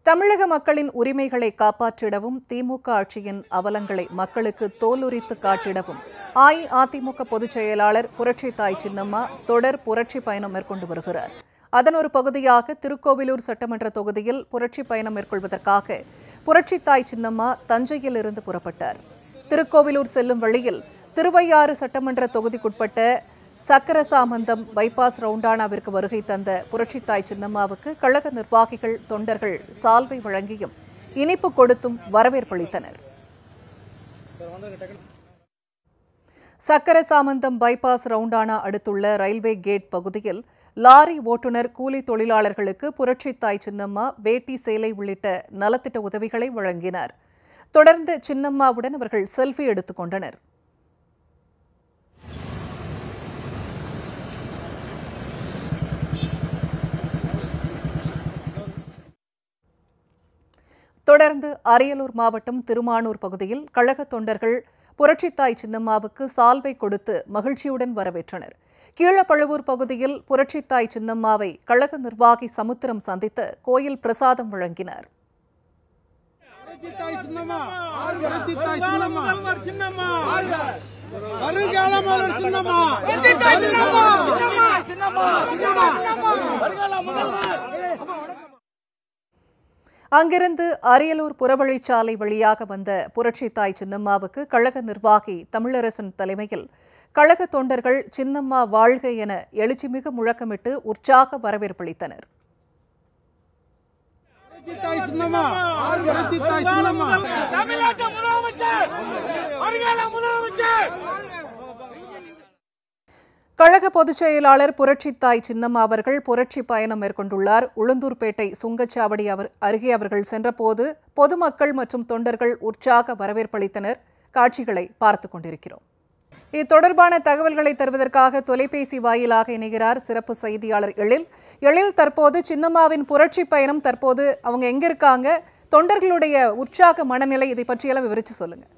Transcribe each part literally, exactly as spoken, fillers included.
தமிழக மக்களின் உரிமைகளை காப்பாற்றிடவும் திமுக ஆட்சியின் அவலங்களை மக்களுக்கு தோலுரித்து காட்டிடவும் அஇஅதிமுக பொதுச் செயலாளர் புரட்சித்தாய் சின்னம்மா தொடர் புரட்சி பயணம் மேற்கொண்டு வருகிறார். அதன் ஒரு பகுதியாக திருக்கோவிலூர் சட்டமன்ற தொகுதியில் புரட்சி பயணம் மேற்கொள்வதற்காக புரட்சித்தாய் சின்னம்மா தஞ்சையில் இருந்து புறப்பட்டார். திருக்கோவிலூர் செல்லும் வழியில் திருவையாறு சட்டமன்ற தொகுதிக்குட்பட்ட சக்கரசாமந்தம் பைபாஸ் ரவுண்டானாவிற்கு வருகை தந்த புரட்சித்தாய் சின்னம்மாவுக்கு கழக நிர்வாகிகள் தொண்டர்கள் சால்வை வழங்கியும் இனிப்பு கொடுத்தும் வரவேற்பளித்தனர். சக்கரசாமந்தம் பைபாஸ் ரவுண்டானா அடுத்துள்ள ரயில்வே கேட் பகுதியில் லாரி ஓட்டுநர் கூலி தொழிலாளர்களுக்கு புரட்சித்தாய் சின்னம்மா வேட்டி சேலை உள்ளிட்ட நலத்திட்ட உதவிகளை வழங்கினார். தொடர்ந்து சின்னம்மாவுடன் அவர்கள் செல்ஃபி எடுத்துக் கொண்டனர். தொடர்ந்து அரியலூர் மாவட்டம் திருமானூர் பகுதியில் கழக தொண்டர்கள் புரட்சித்தாய் சின்னம்மாவுக்கு சால்வை கொடுத்து மகிழ்ச்சியுடன் வரவேற்றனர். கீழப்பழுவூர் பகுதியில் புரட்சித்தாய் சின்னம்மாவை கழக நிர்வாகி சமுத்திரம் சந்தித்து கோயில் பிரசாதம் வழங்கினார். அங்கிருந்து அரியலூர் புறவழிச்சாலை வழியாக வந்த புரட்சித்தாய் சின்னம்மாவுக்கு கழக நிர்வாகி தமிழரசன் தலைமையில் கழக தொண்டர்கள் சின்னம்மா வாழ்க என எழுச்சிமிகு முழக்கமிட்டு உற்சாக வரவேற்பளித்தனர். கழக பொதுச் செயலாளர் புரட்சித்தாய் சின்னம்மா அவர்கள் புரட்சி பயணம் மேற்கொண்டுள்ளார். உளுந்தூர்பேட்டை சுங்கச்சாவடி அவர் அருகே அவர்கள் சென்றபோது பொதுமக்கள் மற்றும் தொண்டர்கள் உற்சாக வரவேற்பளித்தனர். காட்சிகளை பார்த்துக் கொண்டிருக்கிறோம். இது தொடர்பான தகவல்களை தருவதற்காக தொலைபேசி வாயிலாக இணைகிறார் சிறப்பு செய்தியாளர் எழில். எழில், தற்போது சின்னம்மாவின் புரட்சி பயணம் தற்போது அவங்க எங்க இருக்காங்க, தொண்டர்களுடைய உற்சாக மனநிலை, இதை பற்றியெல்லாம் விவரிச்சு சொல்லுங்க.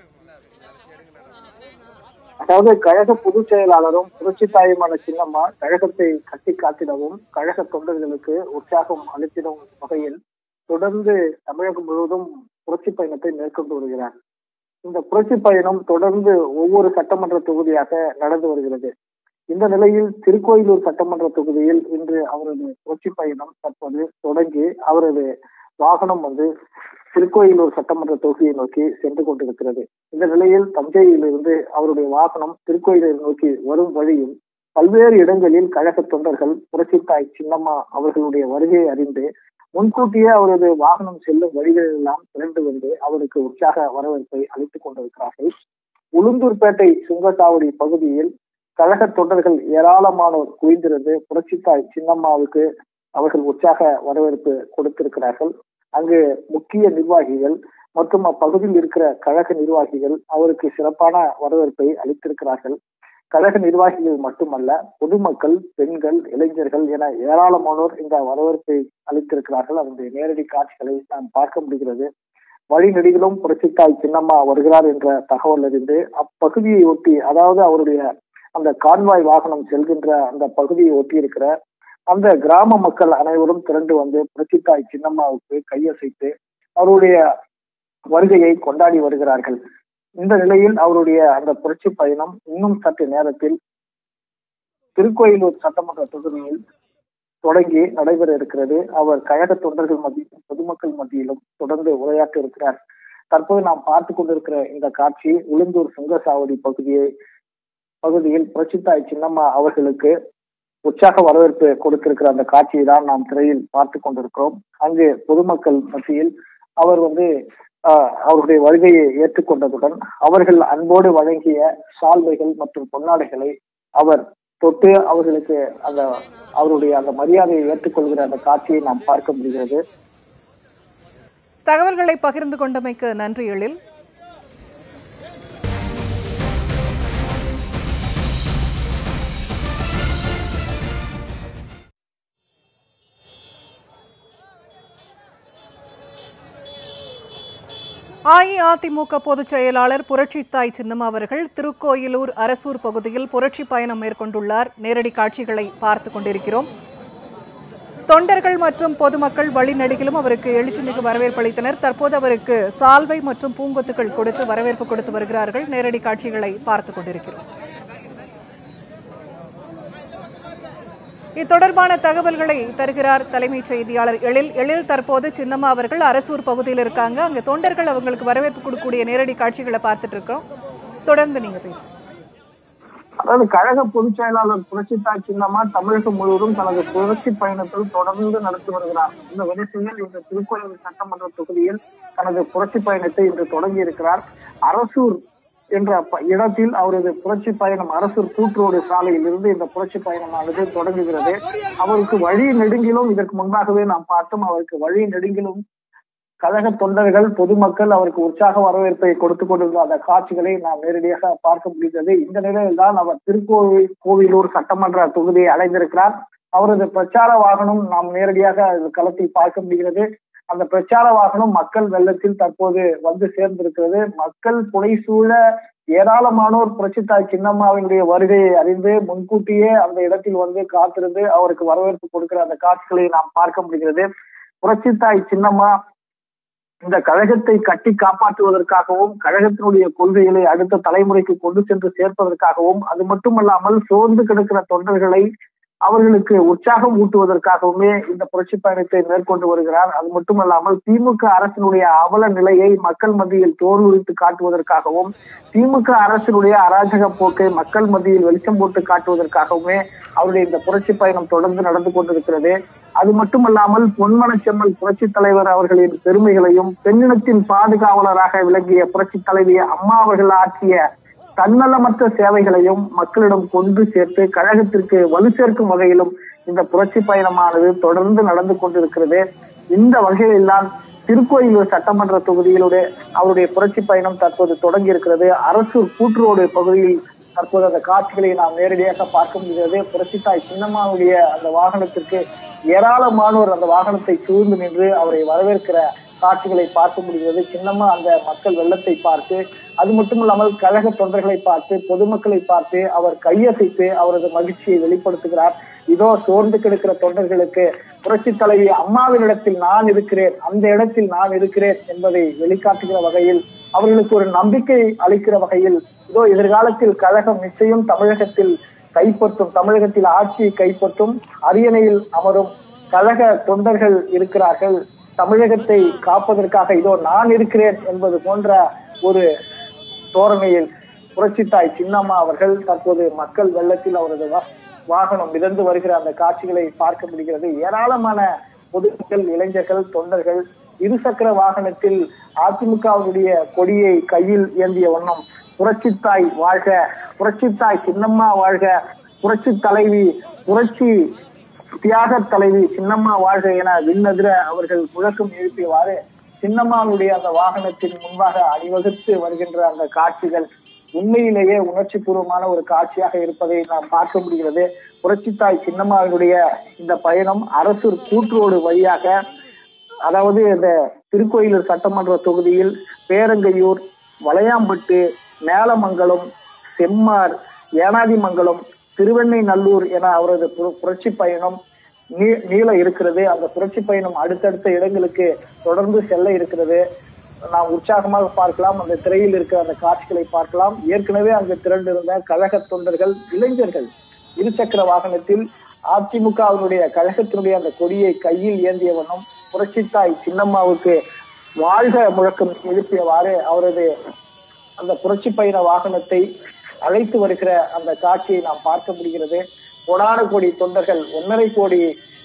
அதாவது கழக பொதுச் செயலாளரும் புரட்சித்தாயுமான சின்னம்மா கழகத்தை கட்டி காத்திடவும் கழக தொண்டர்களுக்கு உற்சாகம் அளித்திடும் வகையில் தொடர்ந்து தமிழகம் முழுவதும் புரட்சி பயணத்தை மேற்கொண்டு வருகிறார். இந்த புரட்சி பயணம் தொடர்ந்து ஒவ்வொரு சட்டமன்ற தொகுதியாக நடந்து வருகிறது. இந்த நிலையில் திருக்கோயிலூர் சட்டமன்ற தொகுதியில் இன்று அவரது புரட்சி பயணம் தற்போது தொடங்கி அவரது வாகனம் வந்து திருக்கோயிலூர் சட்டமன்ற தொகுதியை நோக்கி சென்று கொண்டிருக்கிறது. இந்த நிலையில் தஞ்சையிலிருந்து அவருடைய வாகனம் திருக்கோயிலூர் நோக்கி வரும் வழியில் பல்வேறு இடங்களில் கழக தொண்டர்கள் புரட்சித்தாய் சின்னம்மா அவர்களுடைய வருகையை அறிந்து முன்கூட்டியே அவரது வாகனம் செல்லும் வழிகளில் எல்லாம் திரண்டு வந்து அவருக்கு உற்சாக வரவேற்பை அளித்துக் கொண்டிருக்கிறார்கள். உளுந்தூர்பேட்டை சுங்கச்சாவடி பகுதியில் கழக தொண்டர்கள் ஏராளமானோர் குவிந்திருந்து புரட்சித்தாய் சின்னம்மாவுக்கு அவர்கள் உற்சாக வரவேற்பு கொடுத்திருக்கிறார்கள். அங்கு முக்கிய நிர்வாகிகள் மற்றும் அப்பகுதியில் இருக்கிற கழக நிர்வாகிகள் அவருக்கு சிறப்பான வரவேற்பை அளித்திருக்கிறார்கள். கழக நிர்வாகிகள் மட்டுமல்ல, பொதுமக்கள், பெண்கள், இளைஞர்கள் என ஏராளமானோர் இந்த வரவேற்பை அளித்திருக்கிறார்கள். அதனுடைய நேரடி காட்சிகளை நாம் பார்க்க முடிகிறது. வழிநெடுகிலும் புரட்சித்தாய் சின்னம்மா வருகிறார் என்ற தகவல் அறிந்து அப்பகுதியை ஒட்டி, அதாவது அவருடைய அந்த கான்வாய் வாகனம் செல்கின்ற அந்த பகுதியை ஒட்டி இருக்கிற அந்த கிராம மக்கள் அனைவரும் திரண்டு வந்து புரட்சித்தாய் சின்னம்மாவுக்கு கையசைத்து அவருடைய வருகையை கொண்டாடி வருகிறார்கள். இந்த நிலையில் அவருடைய அந்த புரட்சி பயணம் இன்னும் சற்று நேரத்தில் திருக்கோயிலூர் சட்டமன்ற தொகுதியில் தொடங்கி நடைபெற இருக்கிறது. அவர் கழக தொண்டர்கள் மத்தியிலும் பொதுமக்கள் மத்தியிலும் தொடர்ந்து உரையாற்ற இருக்கிறார். தற்போது நாம் பார்த்து கொண்டிருக்கிற இந்த காட்சி உளுந்தூர் சுங்கச்சாவடி பகுதியை பகுதியில் புரட்சித்தாய் சின்னம்மா அவர்களுக்கு உற்சாக வரவேற்பு கொடுத்திருக்கிற அந்த காட்சியை தான் நாம் திரையில் பார்த்து கொண்டிருக்கிறோம். அங்கு பொதுமக்கள் மத்தியில் அவர் வந்து ஆஹ் அவருடைய வருகையை ஏற்றுக்கொண்டதுடன் அவர்கள் அன்போடு வழங்கிய சால்வைகள் மற்றும் பொன்னாடைகளை அவர் தொட்டு அவர்களுக்கு அந்த அவருடைய அந்த மரியாதையை ஏற்றுக்கொள்கிற அந்த காட்சியை நாம் பார்க்க முடிகிறது. தகவல்களை பகிர்ந்து கொண்டமைக்கு நன்றி எழில். அஇஅதிமுக பொதுச் செயலாளர் புரட்சித்தாய் சின்னம்மா அவர்கள் திருக்கோயிலூர் அரசூர் பகுதியில் புரட்சி பயணம் மேற்கொண்டுள்ளார். நேரடி காட்சிகளை பார்த்துக் கொண்டிருக்கிறோம். தொண்டர்கள் மற்றும் பொதுமக்கள் வழிநெடுகிலும் அவருக்கு எழுச்சிமிகு வரவேற்பு அளித்தனர். தற்போது அவருக்கு சால்வை மற்றும் பூங்கொத்துக்கள் கொடுத்து வரவேற்பு கொடுத்து வருகிறார்கள். நேரடி காட்சிகளை பார்த்துக் கொண்டிருக்கிறோம். இத்தொடர்பான தகவல்களை தருகிறார் தலைமைச் செய்தியாளர் எழில். எழில், தற்போது சின்னம்மா அவர்கள் அரசூர் பகுதியில் இருக்காங்க. அங்க தொண்டர்கள் அவங்களுக்கு வரவேற்பு கொடுக்கக்கூடிய நேரடி காட்சிகளை பார்த்துட்டு இருக்கோம். தொடர்ந்து நீங்க பேசுங்க. அதாவது கழக பொதுச் செயலாளர் புரட்சித்தாய் சின்னம்மா தமிழகம் முழுவதும் தனது புரட்சி பயணத்தில் தொடர்ந்து நடத்தி வருகிறார். இந்த வரிசையில் இந்த திருக்கோயில் சட்டமன்ற தொகுதியில் தனது புரட்சி பயணத்தை இன்று தொடங்கி இருக்கிறார். அரசூர் என்ற இடத்தில் அவரது புரட்சி பயணம் அரசூர் கூற்றோடு சாலையில் இருந்து இந்த புரட்சி பயணமானது தொடங்குகிறது. அவருக்கு வழி நெடுங்கிலும் இதற்கு முன்பாகவே நாம் பார்த்தோம். அவருக்கு வழி நெடுங்கிலும் கழக தொண்டர்கள் பொதுமக்கள் அவருக்கு உற்சாக வரவேற்பை கொடுத்துக் கொண்டிருந்த அந்த காட்சிகளை நாம் நேரடியாக பார்க்க முடிகிறது. இந்த நிலையில் தான் அவர் திருக்கோவில் கோவிலூர் சட்டமன்ற தொகுதியை அடைந்திருக்கிறார். அவரது பிரச்சார வாகனம் நாம் நேரடியாக களத்தில் பார்க்க முடிகிறது. அந்த பிரச்சார வாகனம் மக்கள் வெள்ளத்தில் தற்போது வந்து சேர்ந்திருக்கிறது. மக்கள் புடைசூழ ஏராளமானோர் புரட்சித்தாய் சின்னம்மாவினுடைய வருகையை அறிந்து முன்கூட்டியே அந்த இடத்தில் வந்து காத்திருந்து அவருக்கு வரவேற்பு கொடுக்கிற அந்த காட்சிகளை நாம் பார்க்க முடிகிறது. புரட்சித்தாய் சின்னம்மா இந்த கழகத்தை கட்டி காப்பாற்றுவதற்காகவும் கழகத்தினுடைய கொள்கைகளை அடுத்த தலைமுறைக்கு கொண்டு சென்று சேர்ப்பதற்காகவும் அது மட்டுமல்லாமல் சோர்ந்து கிடக்கிற தொண்டர்களை அவர்களுக்கு உற்சாகம் ஊட்டுவதற்காகவுமே இந்த புரட்சி பயணத்தை மேற்கொண்டு வருகிறார். அது மட்டுமல்லாமல் திமுக அரசினுடைய அவல நிலையை மக்கள் மத்தியில் தோல்வித்து காட்டுவதற்காகவும் திமுக அரசினுடைய அராஜக போக்கை மக்கள் மத்தியில் வெளிச்சம் போட்டு காட்டுவதற்காகவுமே அவருடைய இந்த புரட்சி பயணம் தொடர்ந்து நடந்து கொண்டிருக்கிறது. அது மட்டுமல்லாமல் பொன்மனச்செம்மல் புரட்சி தலைவர் அவர்களின் பெருமைகளையும் பெண்ணினத்தின் பாதுகாவலராக விளங்கிய புரட்சி தலைவி அம்மா அவர்கள் ஆற்றிய தன்னலமற்ற சேவைகளையும் மக்களிடம் கொண்டு சேர்த்து கழகத்திற்கு வலு சேர்க்கும் வகையிலும் இந்த புரட்சி பயணமானது தொடர்ந்து நடந்து கொண்டிருக்கிறது. இந்த வகையில் தான் திருக்கோயிலூர் சட்டமன்ற தொகுதியிலுடைய அவருடைய புரட்சி பயணம் தற்போது தொடங்கி இருக்கிறது. அரசூர் கூற்றோடு பகுதியில் தற்போது அந்த காட்சிகளை நாம் நேரடியாக பார்க்க முடிகிறது. புரட்சித்தாய் சின்னம்மாவுடைய அந்த வாகனத்திற்கு ஏராளமானோர் அந்த வாகனத்தை சூழ்ந்து நின்று அவரை வரவேற்கிற காட்சிகளை பார்க்க முடிகிறது. சின்னம்மா அந்த மக்கள் வெள்ளத்தை பார்த்து அது மட்டுமில்லாமல் கழக தொண்டர்களை பார்த்து பொதுமக்களை பார்த்து அவர் கையசைத்து அவரது மகிழ்ச்சியை வெளிப்படுத்துகிறார். இதோ சோர்ந்து கிடக்கிற தொண்டர்களுக்கு புரட்சி தலைவி அம்மாவினிடத்தில் நான் இருக்கிறேன், அந்த இடத்தில் நான் இருக்கிறேன் என்பதை வெளிக்காட்டுகிற வகையில் அவர்களுக்கு ஒரு நம்பிக்கை அளிக்கிற வகையில் இதோ எதிர்காலத்தில் கழகம் நிச்சயம் தமிழகத்தில் கைப்பற்றும், தமிழகத்தில் ஆட்சியை கைப்பற்றும், அரியணையில் அமரும் கழக தொண்டர்கள் இருக்கிறார்கள், தமிழகத்தை காப்பதற்காக இதோ நான் இருக்கிறேன் என்பது போன்ற ஒரு தோரணையில் புரட்சித்தாய் சின்னம்மா அவர்கள் தற்போது மக்கள் வெள்ளத்தில் அவரது வாகனம் மிதந்து வருகிற அந்த காட்சிகளை பார்க்க முடிகிறது. ஏராளமான பொதுமக்கள், இளைஞர்கள், தொண்டர்கள் இருசக்கர வாகனத்தில் அதிமுகவுடைய கொடியை கையில் ஏந்திய வண்ணம் புரட்சித்தாய் வாழ்க, புரட்சித்தாய் சின்னம்மா வாழ்க, புரட்சி தலைவி, புரட்சி தியாக தலைவி சின்னம்மா வாழ்க என விண்ணதிர அவர்கள் முழக்கம் எழுப்பியவாறு சின்னம்மாவுடைய அந்த வாகனத்தின் முன்பாக அணிவகுத்து வருகின்ற அந்த காட்சிகள் உண்மையிலேயே உணர்ச்சி பூர்வமான ஒரு காட்சியாக இருப்பதை நாம் பார்க்க முடிகிறது. புரட்சித்தாய் சின்னம்மாவினுடைய இந்த பயணம் அரசூர் கூற்றோடு வழியாக, அதாவது இந்த திருக்கோயிலூர் சட்டமன்ற தொகுதியில் பேரங்கையூர், வளையாம்பட்டு, மேலமங்கலம், செம்மார், ஏனாதிமங்கலம், திருவெண்ணெய்நல்லூர் என அவரது புரட்சி பயணம் நீ நீள இருக்கிறது. அந்த புரட்சி பயணம் அடுத்தடுத்த இடங்களுக்கு தொடர்ந்து செல்ல இருக்கிறது. நாம் உற்சாகமாக பார்க்கலாம். அந்த திரையில் இருக்கிற அந்த காட்சிகளை பார்க்கலாம். ஏற்கனவே அங்கு திரண்டிருந்த கழக தொண்டர்கள், இளைஞர்கள் இருசக்கர வாகனத்தில் அதிமுகவினுடைய கழகத்தினுடைய அந்த கொடியை கையில் ஏந்திய வண்ணம் புரட்சித்தாய் சின்னம்மாவுக்கு வாழ்க முழக்கம் எழுப்பியவாறு அவரது அந்த புரட்சி பயண வாகனத்தை அழைத்து வருகிற அந்த காட்சியை நாம் பார்க்க முடிகிறது. கோடான கோடி தொண்டர்கள், ஒன்னரை கோடி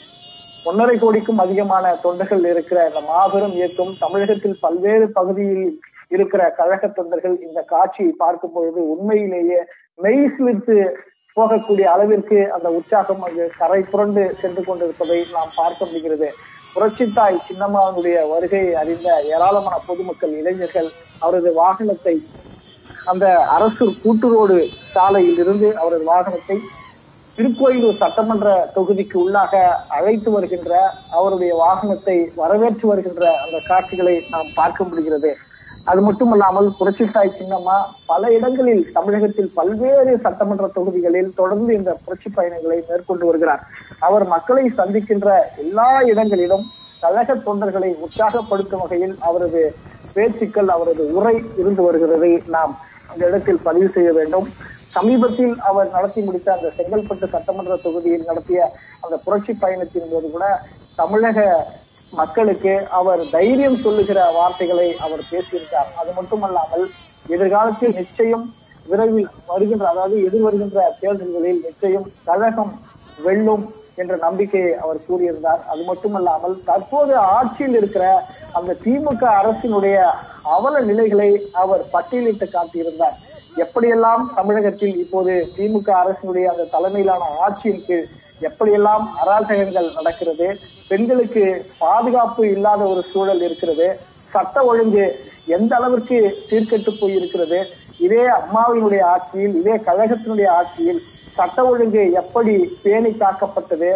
ஒன்னரை கோடிக்கும் அதிகமான தொண்டர்கள் இருக்கிற இந்த மாபெரும் இயக்கம், தமிழகத்தில் பல்வேறு பகுதியில் இருக்கிற கழக தொண்டர்கள் இந்த காட்சியை பார்க்கும் பொழுது உண்மையிலேயே மெய் சிலிர்த்து போகக்கூடிய அளவிற்கு அந்த உற்சாகம் அங்கு கரை புரண்டு சென்று கொண்டிருப்பதை நாம் பார்க்க முடிகிறது. புரட்சித்தாய் சின்னம்மாவுடைய வருகையை அறிந்த ஏராளமான பொதுமக்கள், இளைஞர்கள் அவரது வாகனத்தை அந்த அரசூர் கூட்டுரோடு சாலையில் இருந்து அவரது வாகனத்தை திருக்கோயிலூர் சட்டமன்ற தொகுதிக்கு உள்ளாக அழைத்து வருகின்ற அவருடைய வாகனத்தை வரவேற்று வருகின்ற அந்த காட்சிகளை நாம் பார்க்க முடிகிறது. அது மட்டுமல்லாமல் புரட்சித்தாய் சின்னம்மா பல இடங்களில் தமிழகத்தில் பல்வேறு சட்டமன்ற தொகுதிகளில் தொடர்ந்து இந்த புரட்சி பயணங்களை மேற்கொண்டு வருகிறார். அவர் மக்களை சந்திக்கின்ற எல்லா இடங்களிலும் கழக தொண்டர்களை உற்சாகப்படுத்தும் வகையில் அவரது பேச்சுக்கள், அவரது உரை இருந்து வருகிறதை நாம் அந்த இடத்தில் பதிவு செய்ய வேண்டும். சமீபத்தில் அவர் நடத்தி முடித்த அந்த செங்கல்பட்டு சட்டமன்ற தொகுதியில் நடத்திய அந்த புரட்சி பயணத்தின் போது கூட தமிழக மக்களுக்கு அவர் தைரியம் சொல்லுகிற வார்த்தைகளை அவர் பேசியிருக்கார். அது மட்டுமல்லாமல் எதிர்காலத்தில் நிச்சயம் விரைவில் வருகின்ற, அதாவது எதிர்வருகின்ற தேர்தல்களில் நிச்சயம் கழகம் வெல்லும் என்ற நம்பிக்கையை அவர் கூறியிருந்தார். அது மட்டுமல்லாமல் தற்போது ஆட்சியில் இருக்கிற அந்த திமுக அரசினுடைய அவல நிலைகளை அவர் பட்டியலிட்டு காட்டியிருந்தார். எப்படியெல்லாம் தமிழகத்தில் இப்போது திமுக அரசினுடைய அந்த தலைமையிலான ஆட்சியின் கீழ் எப்படியெல்லாம் அராஜகங்கள் நடக்கிறது, பெண்களுக்கு பாதுகாப்பு இல்லாத ஒரு சூழல் இருக்கிறது, சட்ட ஒழுங்கு எந்த அளவிற்கு சீர்கெட்டு போய் இருக்கிறது, இதே அம்மாவினுடைய ஆட்சியில், இதே கழகத்தினுடைய ஆட்சியில் சட்ட ஒழுங்கு எப்படி பேணி காக்கப்பட்டது,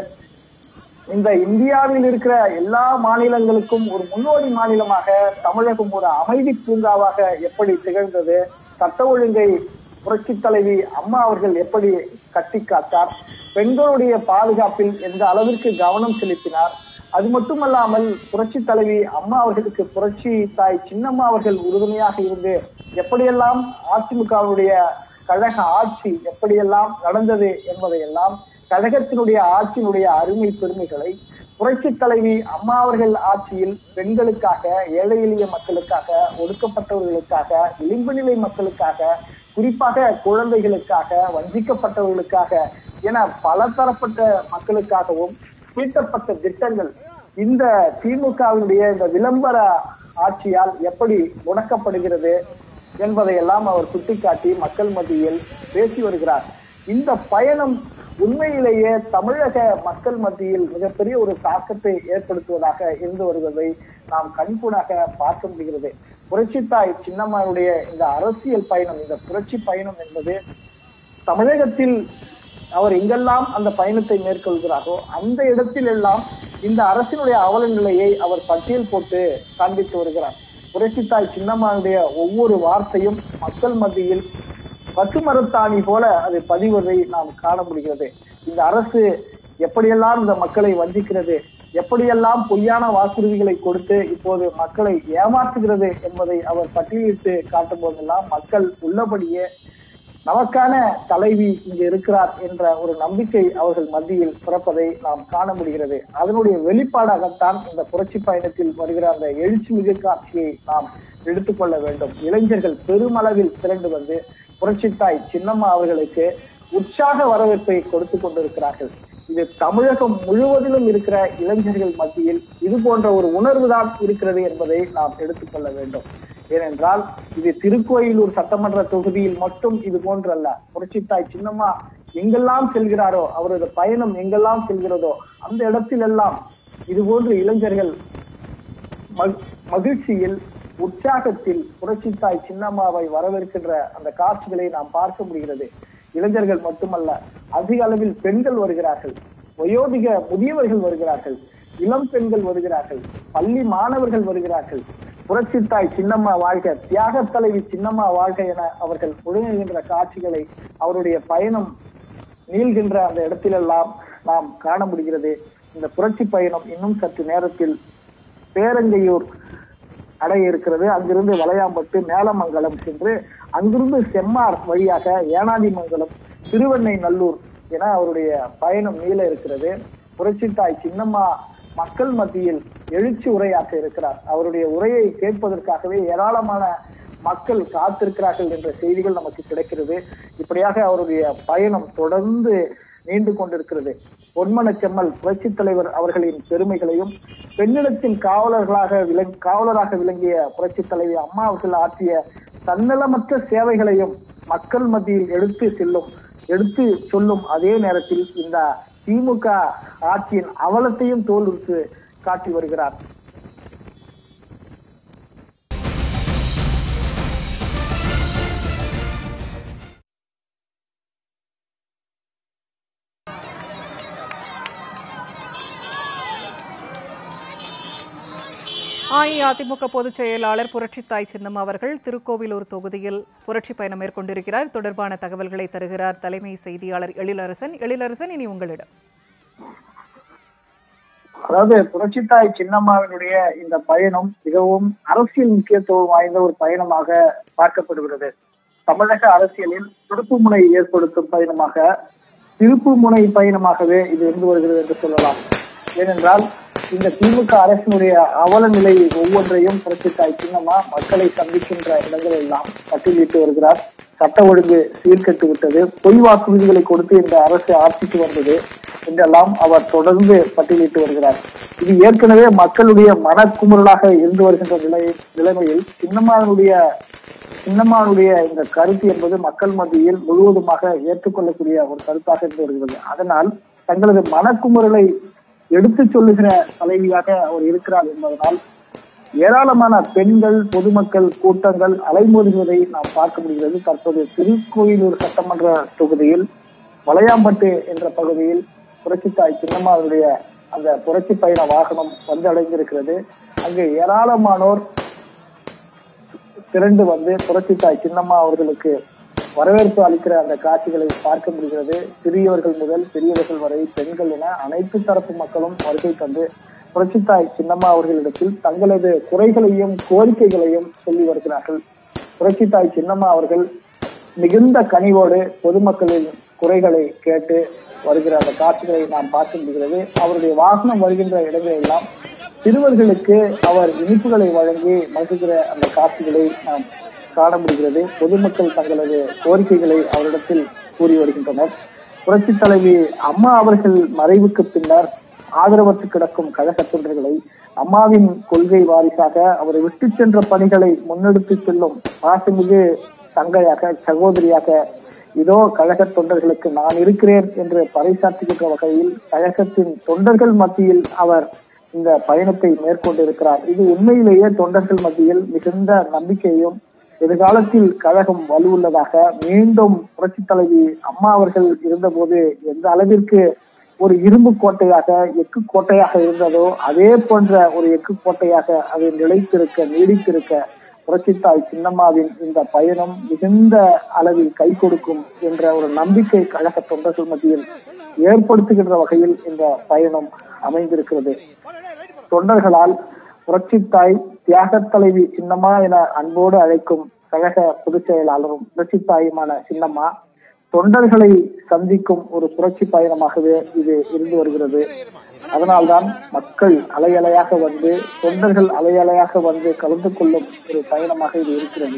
இந்த இந்தியாவில் இருக்கிற எல்லா மாநிலங்களுக்கும் ஒரு முன்னோடி மாநிலமாக தமிழகம் ஒரு அமைதி பூங்காவாக எப்படி திகழ்ந்தது, சட்ட ஒழுங்கை புரட்சி தலைவி அம்மா அவர்கள் எப்படி கட்டி காத்தார், பெண்களுடைய பாதுகாப்பில் எந்த அளவிற்கு கவனம் செலுத்தினார், அது மட்டுமல்லாமல் புரட்சி தலைவி அம்மா அவர்களுக்கு புரட்சி தாய் சின்னம்மா அவர்கள் உறுதுணையாக இருந்து எப்படியெல்லாம் அதிமுகவுடைய கழக ஆட்சி எப்படியெல்லாம் நடந்தது என்பதையெல்லாம், கழகத்தினுடைய ஆட்சியினுடைய அருமை பெருமைகளை புரட்சி தலைவி அம்மா அவர்கள் ஆட்சியில் பெண்களுக்காக, ஏழை எளிய மக்களுக்காக, ஒடுக்கப்பட்டவர்களுக்காக, விளிம்பு நிலை மக்களுக்காக, குறிப்பாக குழந்தைகளுக்காக, வஞ்சிக்கப்பட்டவர்களுக்காக என பல தரப்பட்ட மக்களுக்காகவும் தீட்டப்பட்ட திட்டங்கள் இந்த திமுகவினுடைய இந்த விளம்பர ஆட்சியால் எப்படி முடக்கப்படுகிறது என்பதையெல்லாம் அவர் சுட்டிக்காட்டி மக்கள் மத்தியில் பேசி வருகிறார். இந்த பயணம் உண்மையிலேயே தமிழக மக்கள் மத்தியில் மிகப்பெரிய ஒரு தாக்கத்தை ஏற்படுத்துவதாக இருந்து வருவதை நாம் கண்கூடாக பார்க்க முடிகிறது. புரட்சித்தாய் சின்னம்மாவுடைய இந்த அரசியல் பயணம், இந்த புரட்சி பயணம் என்பது தமிழகத்தில் அவர் எங்கெல்லாம் அந்த பயணத்தை மேற்கொள்கிறாரோ அந்த இடத்தில் எல்லாம் இந்த அரசினுடைய அவல நிலையை அவர் பட்டியல் போட்டு காண்பித்து வருகிறார். புரட்சித்தாய் சின்னம்மாவுடைய ஒவ்வொரு வார்த்தையும் மக்கள் மத்தியில் பசுமரத்தாணி போல அது பதிவதை நாம் காண முடிகிறது. இந்த அரசு எப்படியெல்லாம் இந்த மக்களை வஞ்சிக்கிறது, எப்படியெல்லாம் பொய்யான வாக்குறுதிகளை கொடுத்து இப்போது மக்களை ஏமாற்றுகிறது என்பதை அவர் பட்டியலிட்டு காட்டும் போதெல்லாம் மக்கள் உள்ளபடியே நமக்கான தலைவி இங்கு இருக்கிறார் என்ற ஒரு நம்பிக்கை அவர்கள் மத்தியில் பிறப்பதை நாம் காண முடிகிறது. அதனுடைய வெளிப்பாடாகத்தான் இந்த புரட்சி பயணத்தில் வருகிற அந்த எழுச்சி மிகு காட்சியை நாம் எடுத்துக்கொள்ள வேண்டும். இளைஞர்கள் பெருமளவில் திரண்டு வந்து புரட்சித்தாய் சின்னம்மா அவர்களுக்கு உற்சாக வரவேற்பை கொடுத்து கொண்டிருக்கிறார்கள். இது தமிழகம் முழுவதிலும் இருக்கிற இளைஞர்கள் மத்தியில் இது போன்ற ஒரு உணர்வு தான் இருக்கிறது என்பதை நாம் எடுத்துக்கொள்ள வேண்டும். ஏனென்றால் இது திருக்கோயிலூர் சட்டமன்ற தொகுதியில் மட்டும் இது போன்றல்ல. புரட்சித்தாய் சின்னம்மா எங்கெல்லாம் செல்கிறாரோ, அவரது பயணம் எங்கெல்லாம் செல்கிறதோ அந்த இடத்தில் எல்லாம் இது போன்று இளைஞர்கள் மகிழ்ச்சியில், உற்சாகத்தில் புரட்சித்தாய் சின்னம்மாவை வரவேற்கின்ற அந்த காட்சிகளை நாம் பார்க்க முடிகிறது. இளைஞர்கள் மட்டுமல்ல, அதிக அளவில் பெண்கள் வருகிறார்கள், வயோதிக முதியவர்கள் வருகிறார்கள், இளம் பெண்கள் வருகிறார்கள், பள்ளி மாணவர்கள் வருகிறார்கள். புரட்சித்தாய் சின்னம்மா வாழ்க, தியாக தலைவி சின்னம்மா வாழ்க என அவர்கள் ஒழுங்குகின்ற காட்சிகளை அவருடைய பயணம் நீள்கின்ற அந்த இடத்திலெல்லாம் நாம் காண முடிகிறது. இந்த புரட்சி பயணம் இன்னும் சற்று நேரத்தில் பேரங்கையூர் அடைய இருக்கிறது. அங்கிருந்து வளையாம்பட்டு, மேலமங்கலம் சென்று அங்கிருந்து செம்மார் வழியாக ஏனாதிமங்கலம், திருவெண்ணை நல்லூர் என அவருடைய பயணம் நீள இருக்கிறது. புரட்சித்தாய் சின்னம்மா மக்கள் மத்தியில் எழுச்சி உரையாற்ற இருக்கிறார். அவருடைய உரையை கேட்பதற்காகவே ஏராளமான மக்கள் காத்திருக்கிறார்கள் என்ற செய்திகள் நமக்கு கிடைக்கிறது. இப்படியாக அவருடைய பயணம் தொடர்ந்து நீண்டு கொண்டிருக்கிறது. பொன்மன செம்மல் புரட்சி தலைவர் அவர்களின் பெருமைகளையும், பெண்ணிடத்தின் காவலர்களாக விளங் காவலராக விளங்கிய புரட்சி தலைவி அம்மா அவர்கள் ஆற்றிய தன்னலமற்ற சேவைகளையும் மக்கள் மத்தியில் எடுத்து செல்லும் எடுத்து சொல்லும் அதே நேரத்தில் இந்த திமுக ஆட்சியின் அவலத்தையும் தோலுரித்து காட்டி வருகிறார். அஇஅதிமுக பொதுச் செயலாளர் புரட்சித்தாய் சின்னம்மா அவர்கள் திருக்கோவிலூர் தொகுதியில் புரட்சி பயணம் மேற்கொண்டிருக்கிறார். தொடர்பான தகவல்களை தருகிறார் தலைமை செய்தியாளர் எழிலரசன். எழிலரசன், இனி உங்களிடம். அதாவது புரட்சித்தாய் சின்னம்மாவினுடைய இந்த பயணம் மிகவும் அரசியல் முக்கியத்துவம் வாய்ந்த ஒரு பயணமாக பார்க்கப்படுகிறது. தமிழக அரசியலில் திருப்பு முனை ஏற்படுத்தும் பயணமாக, திருப்பு முனை பயணமாகவே இது இருந்து வருகிறது என்று சொல்லலாம். ஏனென்றால் இந்த திமுக அரசினுடைய அவல நிலை ஒவ்வொன்றையும் புரட்சித்தாய் சின்னம்மா மக்களை சந்திக்கின்ற இடங்கள் எல்லாம் பட்டியலிட்டு வருகிறார். சட்ட ஒழுங்கு சீர்கெட்டு விட்டது, பொய் வாக்குறுதிகளை கொடுத்து இந்த அரசு ஆட்சிக்கு வந்தது என்றெல்லாம் அவர் தொடர்ந்து பட்டியலிட்டு வருகிறார். இது ஏற்கனவே மக்களுடைய மனக்குமுறலாக இருந்து வருகின்ற நிலை நிலைமையில் சின்னம்மாவுடைய சின்னம்மாவுடைய இந்த கருத்து என்பது மக்கள் மத்தியில் முழுவதுமாக ஏற்றுக்கொள்ளக்கூடிய ஒரு கருத்தாக இருந்து வருகிறது. அதனால் தங்களது மனக்குமுறலை எடுத்து சொல்லுகிற தலைவியாக அவர் இருக்கிறார் என்பதனால் ஏராளமான பெண்கள், பொதுமக்கள் கூட்டங்கள் அலைமோதுவதை நாம் பார்க்க முடிகிறது. தற்போது திருக்கோவிலூர் சட்டமன்ற தொகுதியில் வளையாம்பட்டு என்ற பகுதியில் புரட்சித்தாய் சின்னம்மாவுடைய அந்த புரட்சி பயண வாகனம் வந்து அடைந்திருக்கிறது. அங்கு ஏராளமானோர் திரண்டு வந்து புரட்சித்தாய் சின்னம்மா அவர்களுக்கு வரவேற்பு அளிக்கிற அந்த காட்சிகளை பார்க்க முடிகிறது. சிறியவர்கள் முதல் பெரியவர்கள் வரை, பெண்கள் என அனைத்து தரப்பு மக்களும் வருகை தந்து புரட்சித்தாய் சின்னம்மா அவர்களிடத்தில் தங்களது குறைகளையும் கோரிக்கைகளையும் சொல்லி வருகிறார்கள். புரட்சித்தாய் சின்னம்மா அவர்கள் மிகுந்த கனிவோடு பொதுமக்களின் குறைகளை கேட்டு வருகிற அந்த காட்சிகளை நாம் பார்க்க முடிகிறது. அவருடைய வாகனம் வருகின்ற இடங்களெல்லாம் சிறுவர்களுக்கு அவர் இனிப்புகளை வழங்கி மகிழ்கிற அந்த காட்சிகளை நாம் காண முடிகிறது. பொதுமக்கள் தங்களது கோரிக்கைகளை அவரிடத்தில் கூறி வருகின்றனர். புரட்சி தலைவி அம்மா அவர்கள் மறைவுக்கு பின்னர் ஆதரவற்று கிடக்கும் கழக தொண்டர்களை அம்மாவின் கொள்கை வாரிசாக அவர் விட்டு சென்ற பணிகளை முன்னெடுத்து செல்லும் பாசமிகு தங்கையாக, சகோதரியாக இதோ கழக தொண்டர்களுக்கு நான் இருக்கிறேன் என்று பறைசாற்றுகின்ற வகையில் கழகத்தின் தொண்டர்கள் மத்தியில் அவர் இந்த பயணத்தை மேற்கொண்டிருக்கிறார். இது உண்மையிலேயே தொண்டர்கள் மத்தியில் மிகுந்த நம்பிக்கையும், எதிர்காலத்தில் கழகம் வலுவுள்ளதாக, மீண்டும் புரட்சி தலைவி அம்மா அவர்கள் இருந்தபோது எந்த அளவிற்கு ஒரு இரும்பு கோட்டையாக, எக்கு கோட்டையாக இருந்ததோ அதே போன்ற ஒரு எக்கு கோட்டையாக அது நிலைத்திருக்க, நீடித்திருக்க புரட்சித்தாய் சின்னம்மாவின் இந்த பயணம் மிகுந்த அளவில் கை கொடுக்கும் என்ற ஒரு நம்பிக்கை கழக தொண்டர்கள் மத்தியில் ஏற்படுத்துகின்ற வகையில் இந்த பயணம் அமைந்திருக்கிறது. தொண்டர்களால் புரட்சித்தாய் தியாக தலைவி சின்னம்மா என அன்போடு அழைக்கும் கழக பொதுச் செயலாளரும் புரட்சித்தாயுமான சின்னம்மா தொண்டர்களை சந்திக்கும் ஒரு புரட்சி பயணமாகவே இது இருந்து வருகிறது. அதனால்தான் மக்கள் அலையலையாக வந்து, தொண்டர்கள் அலையலையாக வந்து கலந்து கொள்ளும் ஒரு பயணமாக இது இருக்கிறது.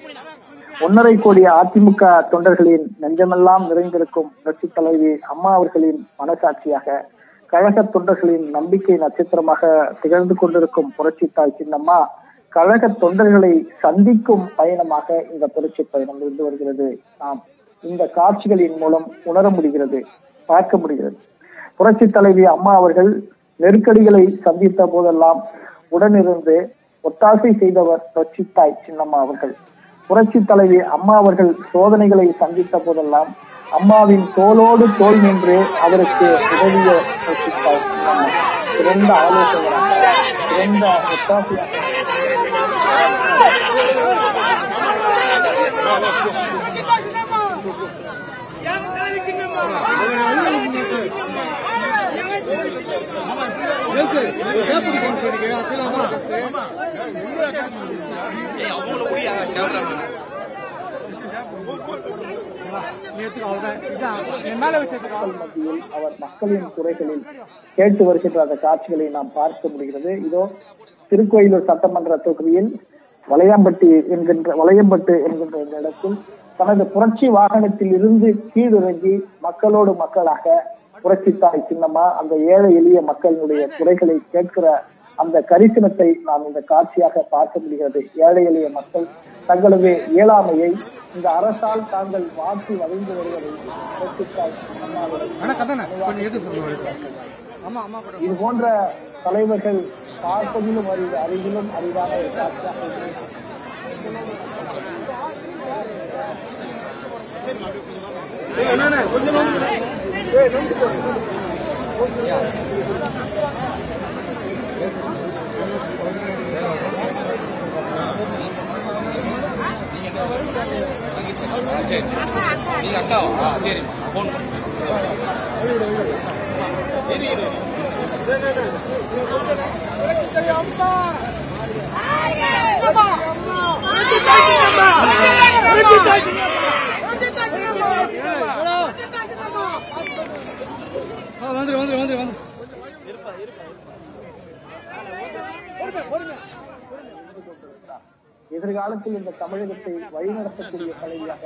ஒன்னரை கோடி அதிமுக தொண்டர்களின் நெஞ்சமெல்லாம் நிறைந்திருக்கும் புரட்சி தலைவி அம்மா அவர்களின் மனசாட்சியாக, கழக தொண்டர்களின் நம்பிக்கை நட்சத்திரமாக திகழ்ந்து கொண்டிருக்கும் புரட்சித்தாய் சின்னம்மா கழக தொண்டர்களை சந்திக்கும் பயணமாக இந்த புரட்சி பயணம் இருந்து வருகிறது. நாம் இந்த காட்சிகளின் மூலம் உணர முடிகிறது, பார்க்க முடிகிறது. புரட்சி தலைவி அம்மா அவர்கள் நெருக்கடிகளை சந்தித்த போதெல்லாம் உடனிருந்து ஒத்தாசை செய்தவர் புரட்சித்தாய் சின்னம்மா அவர்கள். புரட்சி தலைவி அம்மா அவர்கள் சோதனைகளை சந்தித்த போதெல்லாம் அம்மாவின் தோளோடு தோல் நின்று அவருக்கு உதவிய புரட்சித்தாய் சின்னம்மா சிறந்த ஆலோசகராக, சிறந்த ஒத்தாசையாக அவர் மக்களின் குறைகளில் கேட்டு வருகின்ற அந்த காட்சிகளை நாம் பார்க்க முடிகிறது. இதோ திருக்கோயிலூர் சட்டமன்ற தொகுதியில் வளையாம்பட்டி என்கின்ற வளையம்பட்டு என்கின்ற இந்த இடத்தில் தனது புரட்சி வாகனத்தில் இருந்து கீழிறங்கி மக்களோடு மக்களாக புரட்சித்தாய் சின்னம்மா அந்த ஏழை எளிய மக்களுடைய குறைகளை கேட்கிற அந்த கரிசனத்தை நாம் இந்த காட்சியாக பார்க்க முடிகிறது. ஏழை எளிய மக்கள் தங்களது இயலாமையை இந்த அரசால் தாங்கள் வாக்கி வளைந்து வருவதை புரட்சித்தாய் இது போன்ற தலைவர்கள் பார்ப்பதிலும் அறிவு அறிவிலும் அறிவான ஒரு காட்சியாக கொஞ்சம் சரி நீங்க அக்காவா? சரிம்மா ஃபோன் வந்துரு வந்துரு வந்துரு வந்து எதிர்காலத்தில் இந்த தமிழகத்தை வழிநடத்தக்கூடிய தலைவியாக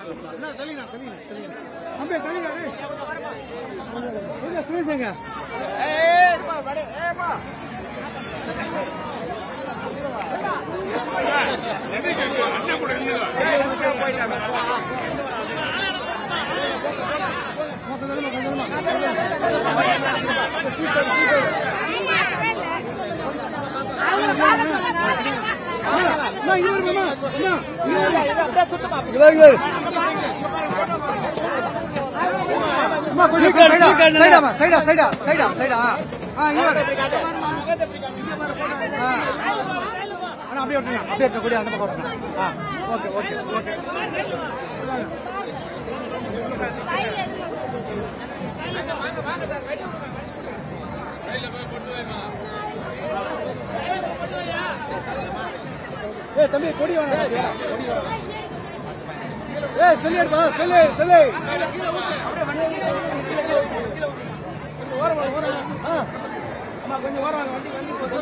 அப்படியே அப்படியே இருக்கக்கூடிய அந்த பக்கம் ஓகே ஓகே ஓகே ஏ தம்பி கொடி வேணும் ஏ சொல்லிடுப்பா சொல்லு சொல்லு கொஞ்சம் ஓரம் வண்டி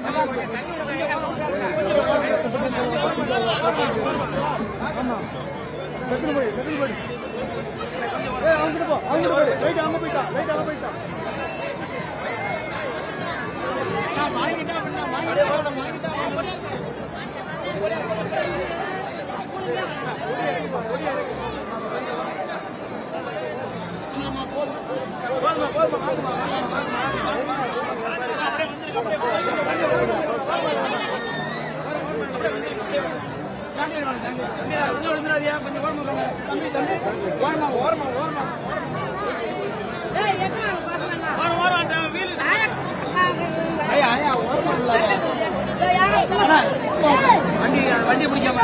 ஆமா வெற்றி போய் வெற்றி போய் ஏ அவங்க போ அவங்க போய் ரைட் அங்க போய்டா ரைட் அங்க போய்டா நான் வாங்கிட்டா வாங்கிட்டா வாங்கிட்டா வண்டி வண்டி பிடிக்காம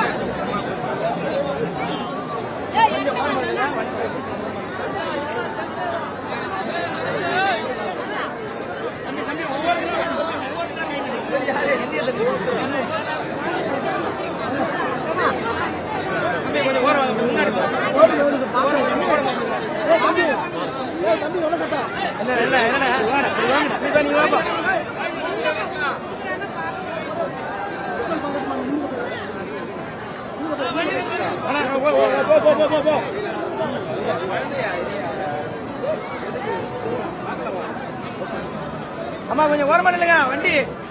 அம்மா கொஞ்சம் ஓரமா இல்லைங்க வண்டி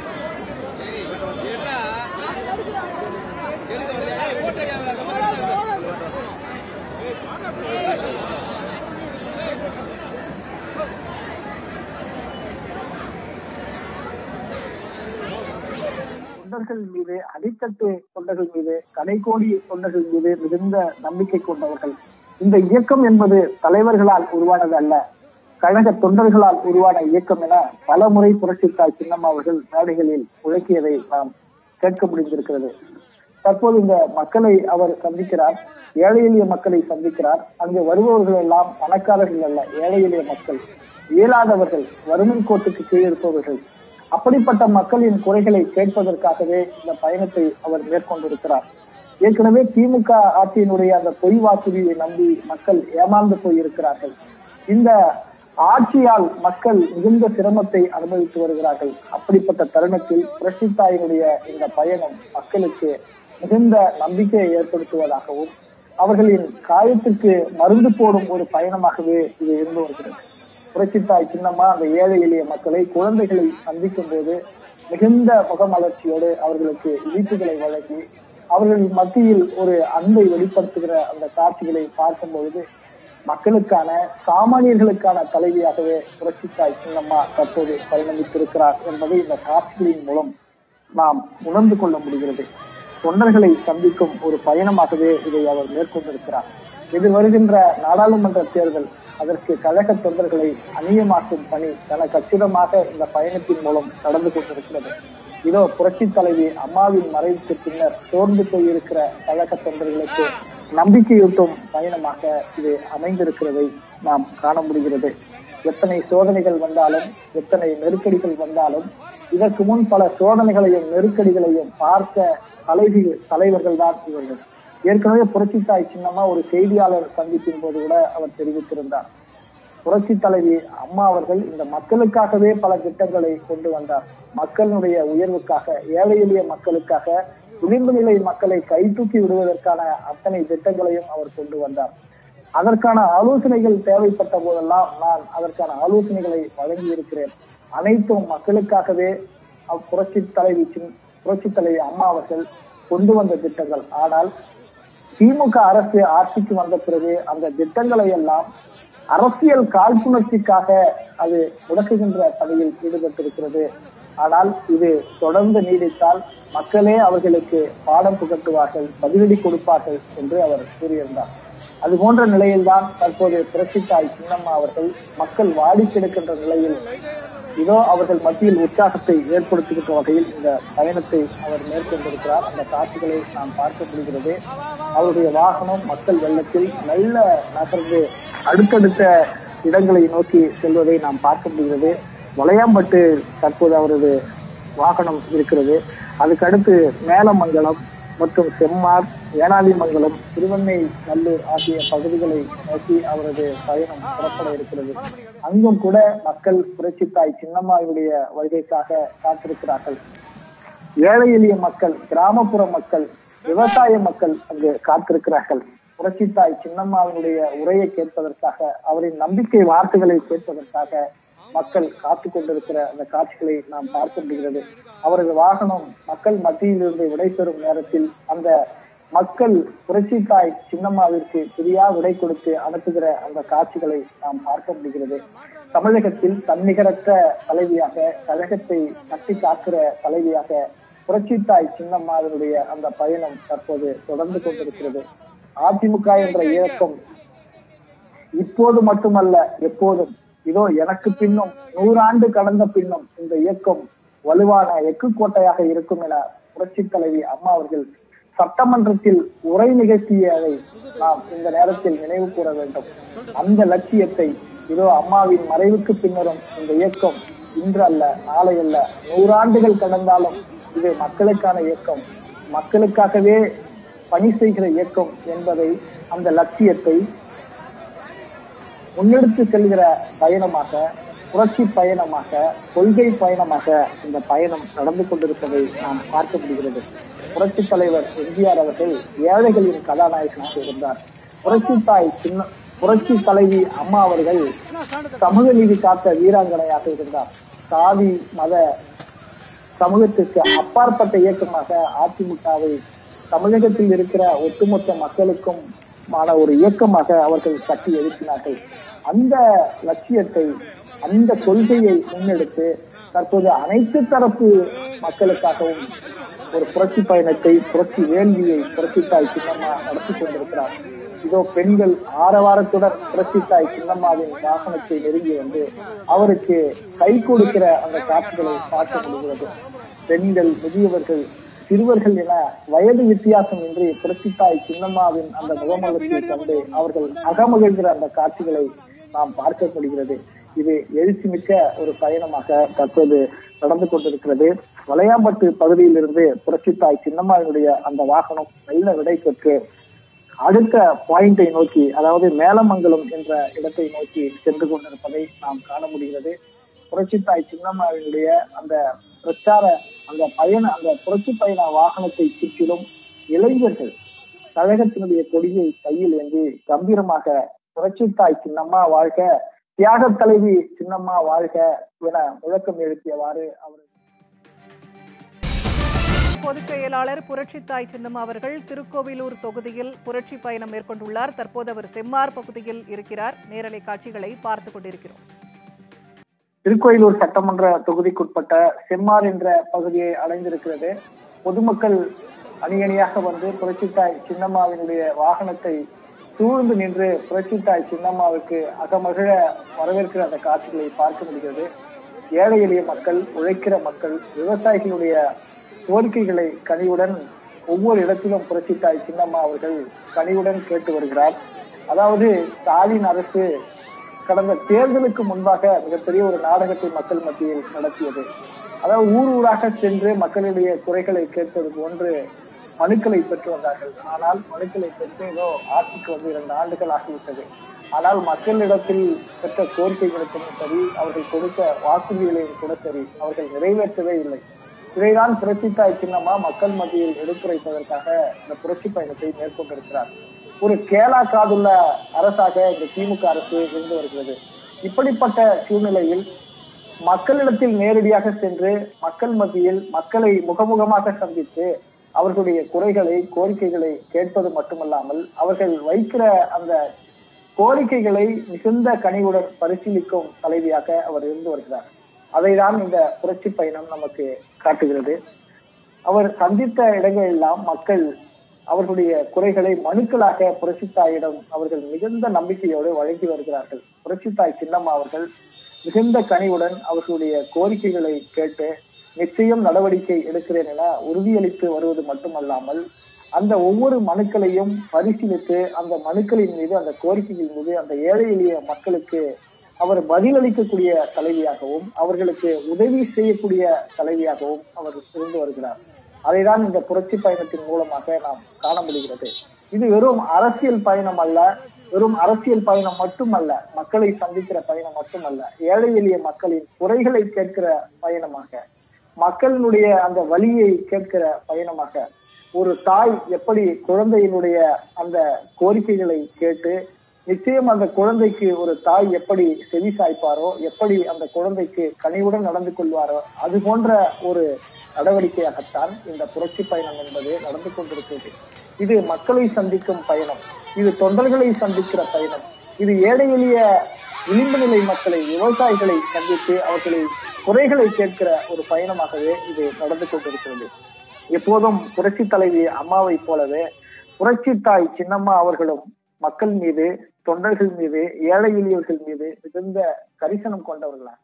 தொண்டர்கள் மீது, அடித்தட்டு தொண்டர்கள் மீது, கடைக்கோடி தொண்டர்கள் மீது மிகுந்த நம்பிக்கை கொண்டவர்கள். இந்த இயக்கம் என்பது தலைவர்களால் உருவானது அல்ல, கழக தொண்டர்களால் உருவான இயக்கம் என பல முறை புரட்சித்தாய் சின்னம்மா அவர்கள் மேடைகளில் உழைக்கியதை நாம் கேட்க முடிந்திருக்கிறது. தற்போது இந்த மக்களை அவர் சந்திக்கிறார், ஏழை எளிய மக்களை சந்திக்கிறார். அங்கு வருபவர்கள் எல்லாம் பணக்காரர்கள் அல்ல, ஏழை எளிய மக்கள், இயலாதவர்கள், வறுமை கோட்டுக்கு கீழ் இருப்பவர்கள். அப்படிப்பட்ட மக்களின் குறைகளை கேட்பதற்காகவே இந்த பயணத்தை அவர் மேற்கொண்டிருக்கிறார். ஏற்கனவே திமுக ஆட்சியினுடைய அந்த பொய் வாக்குறுதியை நம்பி மக்கள் ஏமாந்து போயிருக்கிறார்கள். இந்த ஆட்சியால் மக்கள் மிகுந்த சிரமத்தை அனுபவித்து வருகிறார்கள். அப்படிப்பட்ட தருணத்தில் புரட்சித்தாயினுடைய இந்த பயணம் மக்களுக்கு மிகுந்த நம்பிக்கையை ஏற்படுத்துவதாகவும் அவர்களின் காயத்திற்கு மருந்து போடும் ஒரு பயணமாகவே இது இருந்து வருகிறது. புரட்சித்தாய் சின்னம்மா அந்த ஏழை எளிய மக்களை, குழந்தைகளை சந்திக்கும் போது மிகுந்த முகமலர்ச்சியோடு அவர்களுக்கு இனிப்புகளை வழங்கி அவர்கள் மத்தியில் ஒரு அன்பை வெளிப்படுத்துகிற அந்த காட்சிகளை பார்க்கும் பொழுது மக்களுக்கான, சாமானியர்களுக்கான தலைவியாகவே புரட்சித்தாய் சின்னம்மா தற்போது பரிணமித்திருக்கிறார் என்பதை இந்த காட்சிகளின் மூலம் நாம் உணர்ந்து கொள்ள முடிகிறது. தொண்டர்களை சந்திக்கும் ஒரு பயணமாகவே இதை அவர் மேற்கொண்டிருக்கிறார். இது வருகின்ற நாடாளுமன்ற தேர்தல், அதற்கு கழக தொண்டர்களை அந்நியமாக்கும் பணி தன கச்சிதமாக இந்த பயணத்தின் மூலம் நடந்து கொண்டிருக்கிறது. இதோ புரட்சி தலைவி அம்மாவின் மறைவுக்கு பின்னர் சோர்ந்து போயிருக்கிற கழக தொண்டர்களுக்கு நம்பிக்கையூட்டும் பயணமாக இது அமைந்திருக்கிறதை நாம் காண முடிகிறது. எத்தனை சோதனைகள் வந்தாலும், எத்தனை நெருக்கடிகள் வந்தாலும், இதற்கு முன் பல சோதனைகளையும் நெருக்கடிகளையும் பார்த்த தலைவி தலைவர்கள் தான் இவர்கள். ஏற்கனவே புரட்சித்தாய் சின்னம்மா ஒரு செய்தியாளர் சந்திப்பின் போது கூட அவர் தெரிவித்திருந்தார். புரட்சி தலைவி அம்மா அவர்கள் இந்த மக்களுக்காகவே பல திட்டங்களை கொண்டு வந்தார். மக்களுடைய உயர்வுக்காக, ஏழை எளிய மக்களுக்காக, விளிம்பு நிலை மக்களை கை தூக்கி விடுவதற்கான அத்தனை திட்டங்களையும் அவர் கொண்டு வந்தார். அதற்கான ஆலோசனைகள் தேவைப்பட்ட போதெல்லாம் நான் அதற்கான ஆலோசனைகளை வழங்கி இருக்கிறேன். அனைத்தும் மக்களுக்காகவே புரட்சி தலைவி புரட்சி தலைவி அம்மா அவர்கள் கொண்டு வந்த திட்டங்கள். ஆனால் திமுக அரசு ஆட்சிக்கு வந்த பிறகு அந்த திட்டங்களை எல்லாம் அரசியல் காழ்ப்புணர்ச்சிக்காக அது முடக்குகின்ற பணியில் ஈடுபட்டிருக்கிறது. ஆனால் இது தொடர்ந்து நீடித்தால் மக்களே அவர்களுக்கு பாடம் புகட்டுவார்கள், பதிலடி கொடுப்பார்கள் என்று அவர் கூறியிருந்தார். அது போன்ற நிலையில்தான் தற்போது புரட்சித்தாய் சின்னம்மா அவர்கள் மக்கள் வாடி கிடக்கின்ற நிலையில் இதோ அவர்கள் மத்தியில் உற்சாகத்தை ஏற்படுத்துகின்ற வகையில் இந்த பயணத்தை அவர் மேற்கொண்டிருக்கிறார். அந்த காட்சிகளை நாம் பார்க்க முடிகிறது. அவருடைய வாகனம் மக்கள் வெள்ளத்தில் நல்ல நகர்ந்து அடுத்தடுத்த இடங்களை நோக்கி செல்வதை நாம் பார்க்க முடிகிறது. வளையாம்பட்டு தற்போது அவரது வாகனம் இருக்கிறது. அதுக்கடுத்து மேலமங்கலம் மற்றும் செம்மார், ஏனாதிமங்கலம், திருவண்ணை நல்லூர் ஆகிய பகுதிகளை நோக்கி அவரது பயணம் புறப்பட இருக்கிறது. அங்கும் கூட மக்கள் புரட்சித்தாய் சின்னம்மாவுடைய வருகைக்காக காத்திருக்கிறார்கள். ஏழை எளிய மக்கள், கிராமப்புற மக்கள், விவசாய மக்கள் அங்கு காத்திருக்கிறார்கள். புரட்சித்தாய் சின்னம்மாவினுடைய உரையை கேட்பதற்காக, அவரின் நம்பிக்கை வார்த்தைகளை கேட்பதற்காக மக்கள் காத்து கொண்டிருக்கிற அந்த காட்சிகளை நாம் பார்க்க முடிகிறது. அவரது வாகனம் மக்கள் மத்தியிலிருந்து விடைபெறும் நேரத்தில் அந்த மக்கள் புரட்சித்தாய் சின்னம்மாவிற்கு பிரியா விடை கொடுத்து அனுப்புகிற அந்த காட்சிகளை நாம் பார்க்க முடிகிறது. தமிழகத்தில் தன்னிகரற்ற தலைவியாக, கழகத்தை கட்டி காக்கிற தலைவியாக புரட்சித்தாய் சின்னம்மாவினுடைய அந்த பயணம் தற்போது தொடர்ந்து கொண்டிருக்கிறது. அதிமுக என்ற இயக்கம் இப்போது மட்டுமல்ல, எப்போதும் இதோ எனக்கு பின்னும் நூறாண்டு கடந்த பின்னும் இந்த இயக்கம் வலுவான எக்கு கோட்டையாக இருக்கும் என புரட்சி தலைவி அம்மா அவர்கள் சட்டமன்றத்தில் உரை நிகழ்த்தியதை நாம் இந்த நேரத்தில் நினைவு கூற வேண்டும். அந்த லட்சியத்தை இதோ அம்மாவின் மறைவுக்கு பின்னரும் இந்த இயக்கம் இன்று அல்ல, நாளை அல்ல, நூறாண்டுகள் கடந்தாலும் இது மக்களுக்கான இயக்கம், மக்களுக்காகவே பணி செய்கிற இயக்கம் என்பதை, அந்த லட்சியத்தை முன்னெடுத்து செல்கிற பயணமாக, புரட்சி பயணமாக, கொள்கை பயணமாக இந்த பயணம் நடந்து கொண்டிருப்பதை நாம் பார்க்க முடிகிறது. புரட்சி தலைவர் எம்ஜிஆர் அவர்கள் ஏழைகளின் கதாநாயகனாக இருந்தார். புரட்சி தாய் சின்ன புரட்சி தலைவி அம்மா அவர்கள் சமூக நீதி காத்த வீராங்கனையாக இருந்தார். சாதி மத சமூகத்திற்கு அப்பாற்பட்ட இயக்கமாக அதிமுகவை தமிழகத்தில் இருக்கிற ஒட்டுமொத்த மக்களுக்கும் ஒரு இயக்கமாக அவர்கள் கட்டி எழுப்பினார்கள். அந்த லட்சியத்தை, அந்த கொள்கையை முன்னெடுத்து தற்போது அனைத்து தரப்பு மக்களுக்காகவும் ஒரு புரட்சி பயணத்தை, புரட்சி வேள்வியை புரட்சித்தாய் சின்னம்மா நடத்தி கொண்டிருக்கிறார். இதோ பெண்கள் ஆரவாரத்துடன் புரட்சித்தாய் சின்னம்மாவின் வாகனத்தை நெருங்கி வந்து அவருக்கு கை கொடுக்கிற அந்த காட்சிகளை பார்க்க முடிகிறது. பெண்கள், முதியவர்கள், சிறுவர்கள் என வயது வித்தியாசம் இன்றி புரட்சித்தாய் சின்னம்மாவின் அந்த முகமுகத்தை கண்டு அவர்கள் அகமகிழ்கிற அந்த காட்சிகளை நாம் பார்க்க முடிகிறது. இது எழுச்சி மிக்க ஒரு பயணமாக தற்போது நடந்து கொண்டிருக்கிறது. வளையாம்பட்டு பகுதியில் இருந்து புரட்சித்தாய் சின்னம்மாவினுடைய அந்த வாகனம் நல்ல விடை பெற்று அடுத்த பாயிண்டை நோக்கி, அதாவது மேலமங்கலம் என்ற இடத்தை நோக்கி சென்று கொண்டிருப்பதை நாம் காண முடிகிறது. புரட்சித்தாய் சின்னம்மாவினுடைய அந்த பிரச்சார அந்த பயண அந்த புரட்சி பயண வாகனத்தை சுற்றிலும் இளைஞர்கள் கழகத்தினுடைய கொடியை கையில் ஏந்தி கம்பீரமாக புரட்சித்தாய் சின்னம்மா வாழ்க, தியாக தலைவி சின்னம்மா வாழ்க என முழக்கம் எழுப்பியவாறு அவர். பொதுச் செயலாளர் புரட்சித்தாய் சின்னம்மா அவர்கள் திருக்கோவிலூர் தொகுதியில் புரட்சி பயணம் மேற்கொண்டுள்ளார். தற்போது அவர் செம்மார் பகுதியில் இருக்கிறார். நேரலை காட்சிகளை பார்த்துக் கொண்டிருக்கிறோம். திருக்கோயிலூர் சட்டமன்ற தொகுதிக்குட்பட்ட செம்மார் என்ற பகுதியை அடைந்திருக்கிறது. பொதுமக்கள் அணியணியாக வந்து புரட்சித்தாய் சின்னம்மாவினுடைய வாகனத்தை சூழ்ந்து நின்று புரட்சித்தாய் சின்னம்மாவுக்கு அகமகிழ வரவேற்கிற அந்த காட்சிகளை பார்க்க முடிகிறது. ஏழை எளிய மக்கள், உழைக்கிற மக்கள், விவசாயிகளுடைய கோரிக்கைகளை கனிவுடன் ஒவ்வொரு இடத்திலும் புரட்சித்தாய் சின்னம்மா அவர்கள் கனிவுடன் கேட்டு வருகிறார். அதாவது ஸ்டாலின் அரசு கடந்த தேர்தலுக்கு முன்பாக மிகப்பெரிய ஒரு நாடகத்தை மக்கள் மத்தியில் நடத்தியது. அதாவது ஊர் ஊராக சென்று மக்களுடைய குறைகளை கேட்பது போன்று மனுக்களை பெற்று வந்தார்கள். ஆனால் மனுக்களை பெற்று ஏதோ ஆட்சிக்கு வந்து இரண்டு ஆண்டுகள் ஆகிவிட்டது. ஆனால் மக்களிடத்தில் பெற்ற கோரிக்கைகளுக்கும் சரி, அவர்கள் கொடுத்த வாக்குறுதிகளையும் கூட சரி, அவர்கள் நிறைவேற்றவே இல்லை. இதைதான் புரட்சித்தாய் சின்னம்மா மக்கள் மத்தியில் எடுத்துரைப்பதற்காக இந்த புரட்சி பயணத்தை மேற்கொண்டிருக்கிறார். ஒரு கேலா காதுள்ள அரசாக இந்த திமுக அரசு இருந்து வருகிறது. இப்படிப்பட்ட சூழ்நிலையில் மக்களிடத்தில் நேரடியாக சென்று மக்கள் மத்தியில் மக்களை முகமுகமாக சந்தித்து அவர்களுடைய குறைகளை கோரிக்கைகளை கேட்பது மட்டுமல்லாமல் அவர்கள் வைக்கிற அந்த கோரிக்கைகளை மிகுந்த கனிவுடன் பரிசீலிக்கும் தலைவியாக அவர் இருந்து வருகிறார். அதைதான் இந்த புரட்சி பயணம் நமக்கு காட்டுகிறது. அவர் சந்தித்த இடங்களெல்லாம் மக்கள் அவர்களுடைய குறைகளை மனுக்களாக புரட்சித்தாயிடம் அவர்கள் மிகுந்த நம்பிக்கையோடு வழங்கி வருகிறார்கள். புரட்சித்தாய் சின்னம்மா அவர்கள் மிகுந்த கனிவுடன் அவர்களுடைய கோரிக்கைகளை கேட்டு நிச்சயம் நடவடிக்கை எடுக்கிறேன் என உறுதியளித்து வருவது மட்டுமல்லாமல் அந்த ஒவ்வொரு மனுக்களையும் பரிசீலித்து அந்த மனுக்களின் மீது அந்த கோரிக்கைகள் மீது அந்த ஏழை எளிய மக்களுக்கு அவர் பதிலளிக்கக்கூடிய தலைவியாகவும் அவர்களுக்கு உதவி செய்யக்கூடிய தலைவியாகவும் அவர் இருந்து வருகிறார். அதைதான் இந்த புரட்சி பயணத்தின் மூலமாக நாம் காண முடிகிறது. இது வெறும் அரசியல் பயணம் அல்ல, வெறும் அரசியல் பயணம் மட்டுமல்ல, மக்களை சந்திக்கிற பயணம் மட்டுமல்ல, ஏழை எளிய மக்களின் குறைகளை கேட்கிற பயணமாக, மக்களினுடைய அந்த வலியை கேட்கிற பயணமாக, ஒரு தாய் எப்படி குழந்தையினுடைய அந்த கோரிக்கைகளை கேட்டு நிச்சயம் அந்த குழந்தைக்கு ஒரு தாய் எப்படி செவி சாய்ப்பாரோ, எப்படி அந்த குழந்தைக்கு கனிவுடன் நடந்து கொள்வாரோ, அது போன்ற ஒரு நடவடிக்கையாகத்தான் இந்த புரட்சி பயணம் என்பது நடந்து கொண்டிருக்கிறது. இது மக்களை சந்திக்கும் பயணம், இது தொண்டர்களை சந்திக்கிற பயணம், இது ஏழை எளிய விளிம்பு நிலை மக்களை, விவசாயிகளை சந்தித்து அவர்களை குறைகளை கேட்கிற ஒரு பயணமாகவே இது நடந்து கொண்டிருக்கிறது. எப்போதும் புரட்சி தலைவி அம்மாவை போலவே புரட்சி தாய் சின்னம்மா அவர்களும் மக்கள் மீது, தொண்டர்கள் மீது, ஏழை எளியவர்கள் மீது மிகுந்த கரிசனம் கொண்டவர்களாக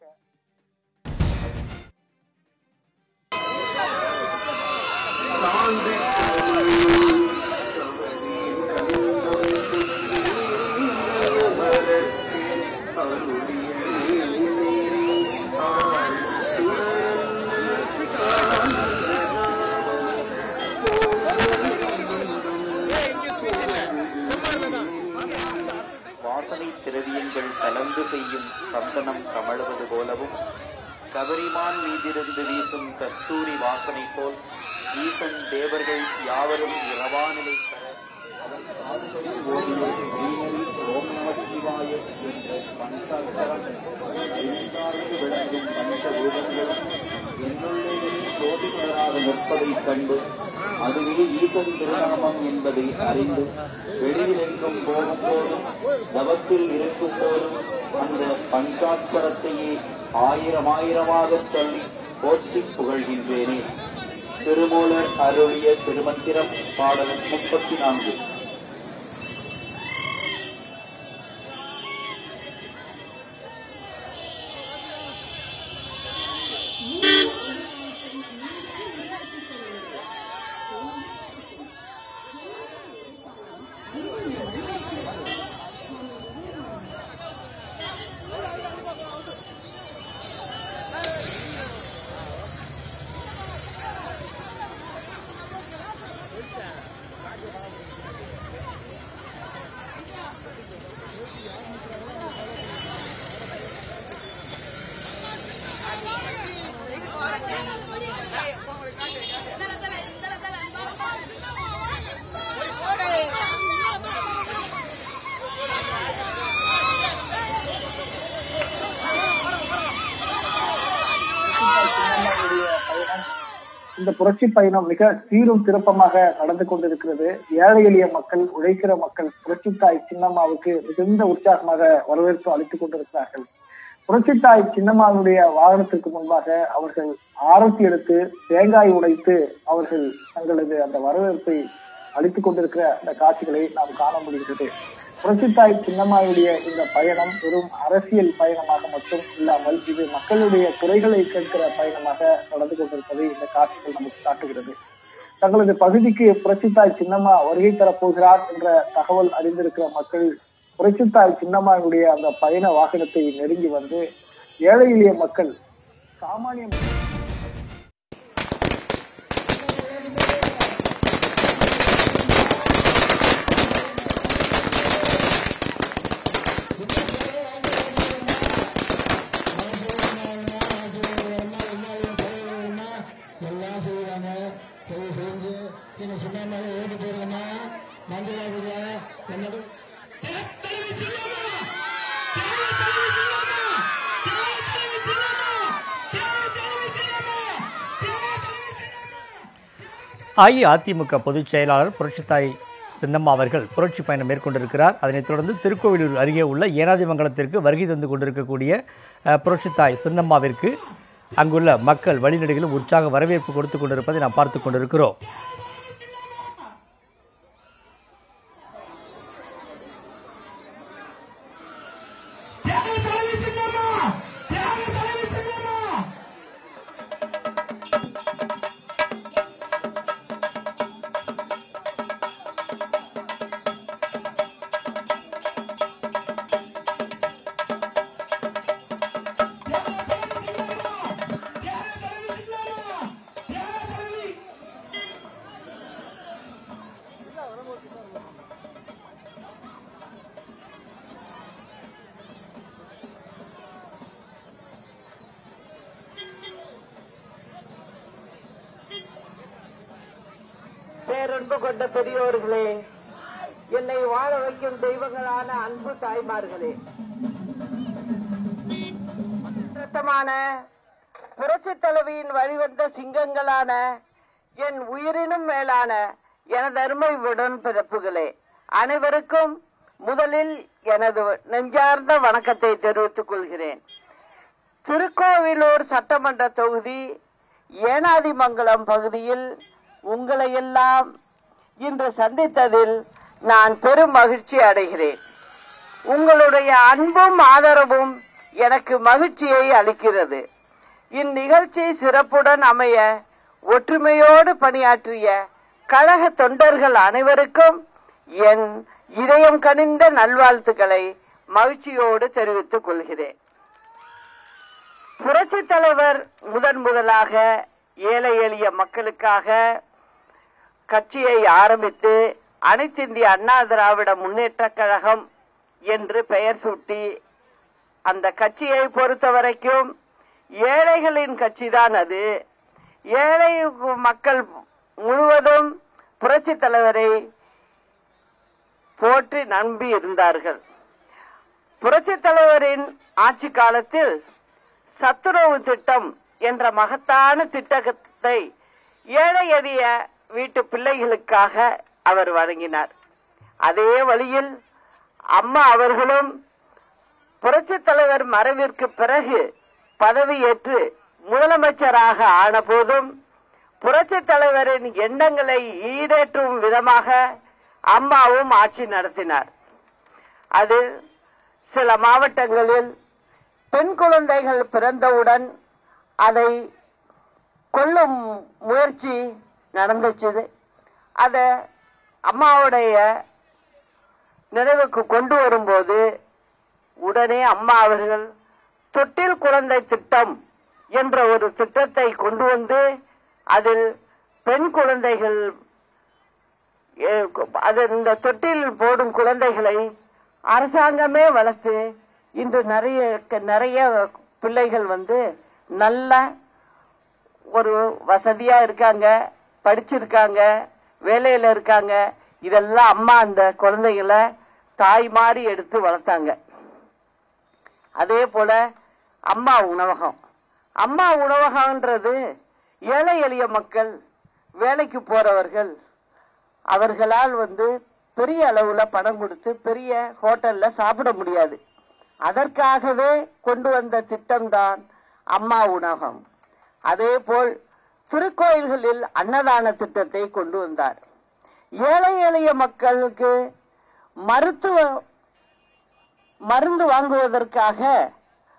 வாசனை திரவியங்கள் கலந்து செய்யும் சந்தனம் கமழுவது போலவும் கபரிமான் மீதிருந்து வீசும் கஸ்தூரி வாசனை போல் ஈசன் தேவர்கள் யாவரும் இரவாநிலை பெற அவன் காதுகளில் ஓடிய ஓம் நம சிவாய என்ற பஞ்சாட்சரம் ஐந்தாறு விளங்கும் பஞ்சபூதங்களும் என்னுள்ளேயே சோதி தொடராக நிற்பதைக் கண்டு அதுவே ஈசன் திருநாமம் என்பதை அறிந்து வெளியிலெங்கும் போகும் போதும் தவத்தில் இருக்கும் போதும் அந்த பஞ்சாட்சரத்தையே ஆயிரம் ஆயிரமாக சொல்லி போற்றி புகழ்கின்றேனே. திருமூலர் அருளிய திருமந்திரம், பாடல் முப்பத்தி நான்கு. இந்த புரட்சி பயணம் மிக சீரும் சிறப்பமாக நடந்து கொண்டிருக்கிறது. ஏழை எளிய மக்கள், உழைக்கிற மக்கள் புரட்சித்தாய் சின்னம்மாவுக்கு மிகுந்த உற்சாகமாக வரவேற்பு அளித்துக் கொண்டிருக்கிறார்கள். புரட்சித்தாய் சின்னம்மாவுடைய வாகனத்திற்கு முன்பாக அவர்கள் ஆரத்தி எடுத்து தேங்காய் உடைத்து அவர்கள் தங்களது அந்த வரவேற்பை அளித்துக் கொண்டிருக்கிற அந்த காட்சிகளை நாம் காண முடிகிறது. புரட்சித்தாய் சின்னம்மாவுடைய இந்த பயணம் வெறும் அரசியல் பயணமாக மட்டும் இல்லாமல் இது மக்களுடைய குறைகளை கேட்கிற பயணமாக நடந்து கொண்டிருப்பதை இந்த காட்சிகள் நமக்கு காட்டுகிறது. தங்களது பகுதிக்கு புரட்சித்தாய் சின்னம்மா வருகை தரப்போகிறார் என்ற தகவல் அறிந்திருக்கிற மக்கள் புரட்சித்தாய் சின்னம்மாவுடைய அந்த பயண வாகனத்தை நெருங்கி வந்து ஏழை எளிய மக்கள் சாமானிய அஇஅதிமுக பொதுச் செயலாளர் புரட்சித்தாய் சின்னம்மா அவர்கள் புரட்சி பயணம் மேற்கொண்டிருக்கிறார். அதனைத் தொடர்ந்து திருக்கோவிலூர் அருகே உள்ள ஏனாதிமங்கலத்திற்கு வருகை தந்து கொண்டிருக்கக்கூடிய புரட்சித்தாய் சின்னம்மாவிற்கு அங்குள்ள மக்கள் வழிநெடுகிலும் உற்சாக வரவேற்பு கொடுத்து கொண்டிருப்பதை நாம் பார்த்து கொண்டிருக்கிறோம். பேரன்பு கொண்ட பெரியோர்களே, என்னை வாழ வைக்கும் தெய்வங்களான அன்பு தாய்மார்களே, புரட்சி தலைவியின் வழிவந்த சிங்கங்களான என் உயிரினும் மேலான எனது அருமை உடன்பிறப்புகளே, அனைவருக்கும் முதலில் எனது நெஞ்சார்ந்த வணக்கத்தை தெரிவித்துக் கொள்கிறேன். திருக்கோவிலூர் சட்டமன்ற தொகுதி ஏனாதிமங்கலம் பகுதியில் உங்களை எல்லாம் இன்று சந்தித்ததில் நான் பெரும் மகிழ்ச்சி அடைகிறேன். உங்களுடைய அன்பும் ஆதரவும் எனக்கு மகிழ்ச்சியை அளிக்கிறது. இந்நிகழ்ச்சி சிறப்புடன் அமைய ஒற்றுமையோடு பணியாற்றிய கழக தொண்டர்கள் அனைவருக்கும் என் இதயம் கனிந்த நல்வாழ்த்துக்களை மகிழ்ச்சியோடு தெரிவித்துக் கொள்கிறேன். புரட்சி தலைவர் முதன் முதலாக ஏழை எளிய மக்களுக்காக கட்சியை ஆரம்பித்து அனைத்து இந்திய அண்ணா திராவிட முன்னேற்ற கழகம் என்று பெயர் சூட்டி அந்த கட்சியை பொறுத்தவரைக்கும் ஏழைகளின் கட்சிதான் அது. ஏழை மக்கள் முழுவதும் புரட்சி தலைவரை போற்றி நம்பி இருந்தார்கள். புரட்சி தலைவரின் ஆட்சி காலத்தில் சத்துணவு திட்டம் என்ற மகத்தான திட்டத்தை ஏழை எளிய வீட்டு பிள்ளைகளுக்காக அவர் வழங்கினார். அதே வழியில் அம்மா அவர்களும் புரட்சி தலைவர் மறைவிற்கு பிறகு பதவியேற்று முதலமைச்சராக ஆன போதும் புரட்சி தலைவரின் எண்ணங்களை ஈடேற்றும் விதமாக அம்மாவும் ஆட்சி நடத்தினார். அது சில மாவட்டங்களில் பெண் குழந்தைகள் பிறந்தவுடன் அதை கொல்லும் முயற்சி நடந்துச்சு. அத அம்மாவுடைய நினைவுக்கு கொண்டு வரும்போது உடனே அம்மா அவர்கள் தொட்டில் குழந்தை திட்டம் என்ற ஒரு திட்டத்தை கொண்டு வந்து அதில் பெண் குழந்தைகள் அது இந்த தொட்டில் போடும் குழந்தைகளை அரசாங்கமே வளர்த்து இன்று நிறைய நிறைய பிள்ளைகள் வந்து நல்ல ஒரு வசதியா இருக்காங்க, படிச்சிருக்காங்க, வேலையில இருக்காங்க. இதெல்லாம் அம்மா அந்த குழந்தைகளை தாய் மாறி எடுத்து வளர்த்தாங்க. அதே போல அம்மா உணவகம் அம்மா உணவகம்ன்றது ஏழை எளிய மக்கள், வேலைக்கு போறவர்கள், அவர்களால் வந்து பெரிய அளவுல பணம் கொடுத்து பெரிய ஹோட்டல்ல சாப்பிட முடியாது. அதற்காகவே கொண்டு வந்த திட்டம்தான் அம்மா உணவகம். அதே போல் திருக்கோயில்களில் அன்னதான திட்டத்தை கொண்டு வந்தார். ஏழை எளிய மக்களுக்கு மருத்துவ மருந்து வாங்குவதற்காக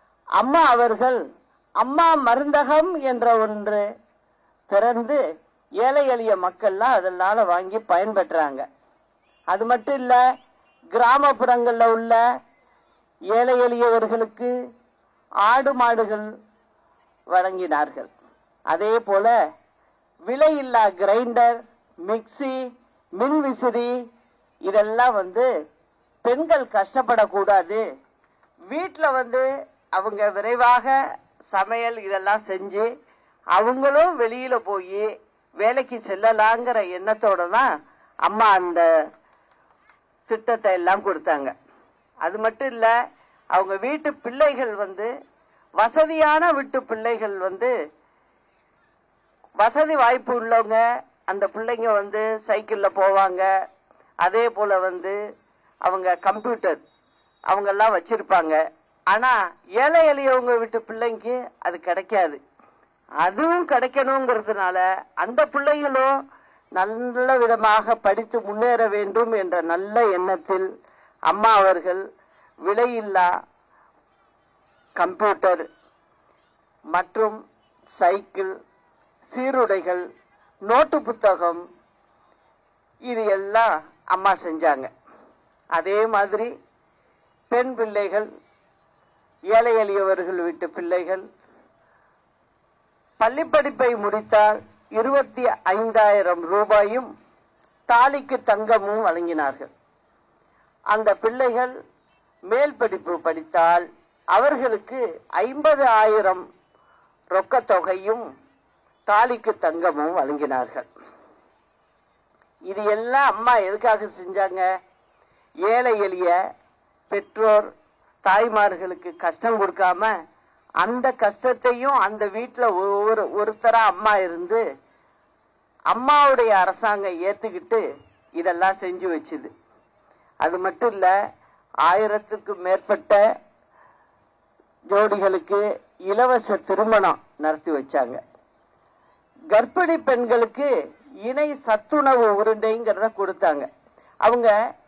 அம்மா அவர்கள் அம்மா மருந்தகம் என்ற ஒன்று திறந்து ஏழை எளிய மக்கள்லாம் அதனால வாங்கி பயன்பெற்றாங்க. அது மட்டும் இல்ல, கிராமப்புறங்கள்ல உள்ள ஏழை எளியவர்களுக்கு ஆடு மாடுகள் வழங்கினார்கள். அதே போல விலையில்லா கிரைண்டர், மிக்சி, மின் விசிறி இதெல்லாம் வந்து பெண்கள் கஷ்டப்படக்கூடாது, வீட்டுல வந்து அவங்க விரைவாக சமையல் இதெல்லாம் செஞ்சு அவங்களும் வெளியில போய் வேலைக்கு செல்லலாங்கிற எண்ணத்தோட தான் அம்மா அந்த திட்டத்தை எல்லாம் கொடுத்தாங்க. அது மட்டும் இல்ல, அவங்க வீட்டு பிள்ளைகள் வந்து வசதியான வீட்டு பிள்ளைகள் வந்து வசதி வாய்ப்பு உள்ளவங்க, அந்த பிள்ளைங்க வந்து சைக்கிள்ல போவாங்க. அதே போல வந்து அவங்க கம்ப்யூட்டர் அவங்க எல்லாம் வச்சிருப்பாங்க. ஆனா ஏழை எளியவங்க வீட்டு பிள்ளைங்க அது கிடைக்காது. அதுவும் கிடைக்கணுங்கிறதுனால அந்த பிள்ளைங்களும் நல்ல விதமாக படித்து முன்னேற வேண்டும் என்ற நல்ல எண்ணத்தில் அம்மா அவர்கள் விலையில்லா கம்ப்யூட்டர் மற்றும் சைக்கிள், சீருடைகள், நோட்டு புத்தகம் இது எல்லாம் அம்மா செஞ்சாங்க. அதே மாதிரி பெண் பிள்ளைகள், ஏழை எளியவர்கள் வீட்டு பிள்ளைகள் பள்ளி படிப்பை முடித்தால் இருபத்தி ஐந்தாயிரம் ரூபாயும் தாலிக்கு தங்கமும் வழங்கினார்கள். அந்த பிள்ளைகள் மேல் படிப்பு படித்தால் அவர்களுக்கு ஐம்பது ஆயிரம் ரொக்க தொகையும் தாலிக்கு தங்கமும் வழங்கினார்கள். இது எல்லாம் அம்மா எதுக்காக செஞ்சாங்க? ஏழை எளிய பெற்றோர் தாய்மார்களுக்கு கஷ்டம் கொடுக்காம அந்த கஷ்டத்தையும் அந்த வீட்டுல ஒரு ஒருத்தரா அம்மா இருந்து அம்மாவுடைய அரசாங்கம் ஏத்துக்கிட்டு இதெல்லாம் செஞ்சு வச்சுது. அது மட்டும் இல்ல, ஆயிரத்துக்கும் மேற்பட்ட ஜோடிகளுக்கு இலவச திருமணம் நடத்தி வச்சாங்க. கர்ப்பிணி பெண்களுக்கு இணை சத்துணவு உருண்டைங்கிறத கொடுத்தாங்க. அவங்க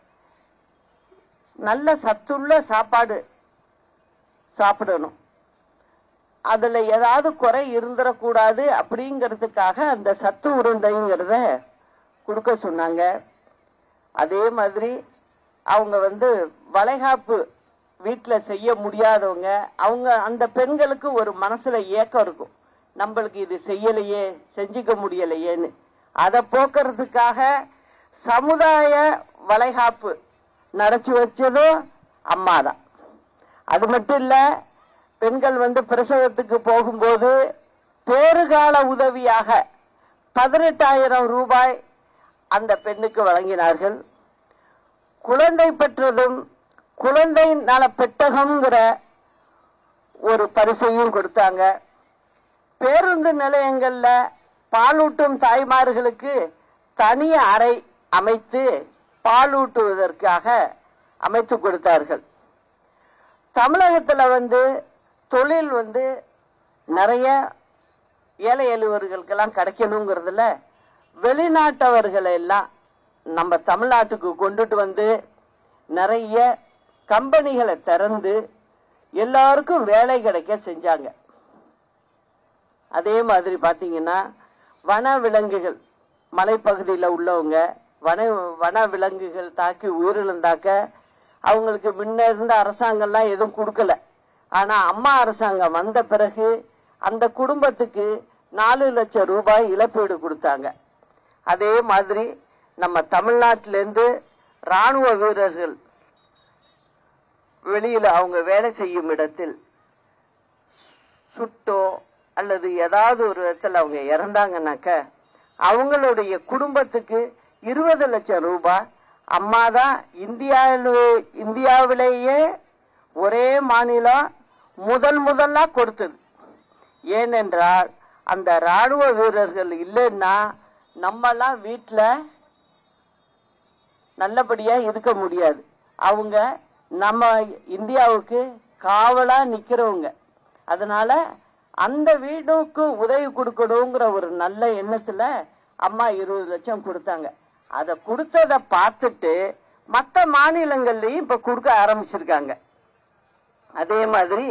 நல்ல சத்துள்ள சாப்பாடு சாப்பிடணும், அதுல ஏதாவது குறை இருந்துடக்கூடாது அப்படிங்கிறதுக்காக அந்த சத்து உருண்டைங்கிறத கொடுக்க சொன்னாங்க. அதே மாதிரி அவங்க வந்து வளைகாப்பு வீட்டுல செய்ய முடியாதவங்க, அவங்க அந்த பெண்களுக்கு ஒரு மனசுல ஏக்கம் இருக்கும், நம்மளுக்கு இது செய்யலையே, செஞ்சுக்க முடியலையேன்னு. அதை போக்குறதுக்காக சமுதாய வளைகாப்பு நடத்தி வச்சதும் அம்மா தான். அது மட்டும் இல்ல, பெண்கள் வந்து பிரசவத்துக்கு போகும்போது பேறுகால உதவியாக பதினெட்டாயிரம் ரூபாய் அந்த பெண்ணுக்கு வழங்கினார்கள். குழந்தை பெற்றதும் குழந்தை நல பெட்டகம்ங்கிற ஒரு பரிசையும் கொடுத்தாங்க. பேருந்து நிலையங்கள்ல பாலூட்டும் தாய்மார்களுக்கு தனி அறை அமைத்து பாலூட்டுவதற்காக அமைத்து கொடுத்தார்கள். தமிழகத்துல வந்து தொழில் வந்து நிறைய ஏழை எளியவர்களுக்கெல்லாம் கிடைக்கணுங்கிறதுல வெளிநாட்டவர்களை எல்லாம் நம்ம தமிழ்நாட்டுக்கு கொண்டுட்டு வந்து நிறைய கம்பெனிகளை திறந்து எல்லாருக்கும் வேலை கிடைக்க செஞ்சாங்க. அதே மாதிரி பாத்தீங்கன்னா வன விலங்குகள், மலைப்பகுதியில் உள்ளவங்க வன வன விலங்குகள் தாக்கி உயிரிழந்தாக்க அவங்களுக்கு முன்ன இருந்த அரசாங்கம்லாம் எதுவும் கொடுக்கல. ஆனா அம்மா அரசாங்கம் வந்த பிறகு அந்த குடும்பத்துக்கு நாலு லட்சம் ரூபாய் இழப்பீடு கொடுத்தாங்க. அதே மாதிரி நம்ம தமிழ்நாட்டிலிருந்து ராணுவ வீரர்கள் வெளியில அவங்க வேலை செய்யும் இடத்தில் சுட்டோ அல்லது ஏதாவது ஒரு இடத்துல அவங்க இறந்தாங்கன்னாக்க அவங்களுடைய குடும்பத்துக்கு இருபது லட்சம் ரூபாய் அம்மா தான் இந்தியாவிலே இந்தியாவிலேயே ஒரே மாநிலம் முதல் முதலா கொடுத்தது. ஏனென்றால் அந்த ராணுவ வீரர்கள் இல்லைன்னா நம்மெல்லாம் வீட்டுல நல்லபடியா இருக்க முடியாது. அவங்க நம்ம இந்தியாவுக்கு காவலா நிக்கிறவங்க. அதனால அந்த வீடுக்கு உதவி கொடுக்கணுங்கிற ஒரு நல்ல எண்ணத்துல அம்மா இருபது லட்சம் கொடுத்தாங்க. அதை கொடுத்ததை பார்த்துட்டு மற்ற மாநிலங்கள்லயும் இப்ப கொடுக்க ஆரம்பிச்சிருக்காங்க. அதே மாதிரி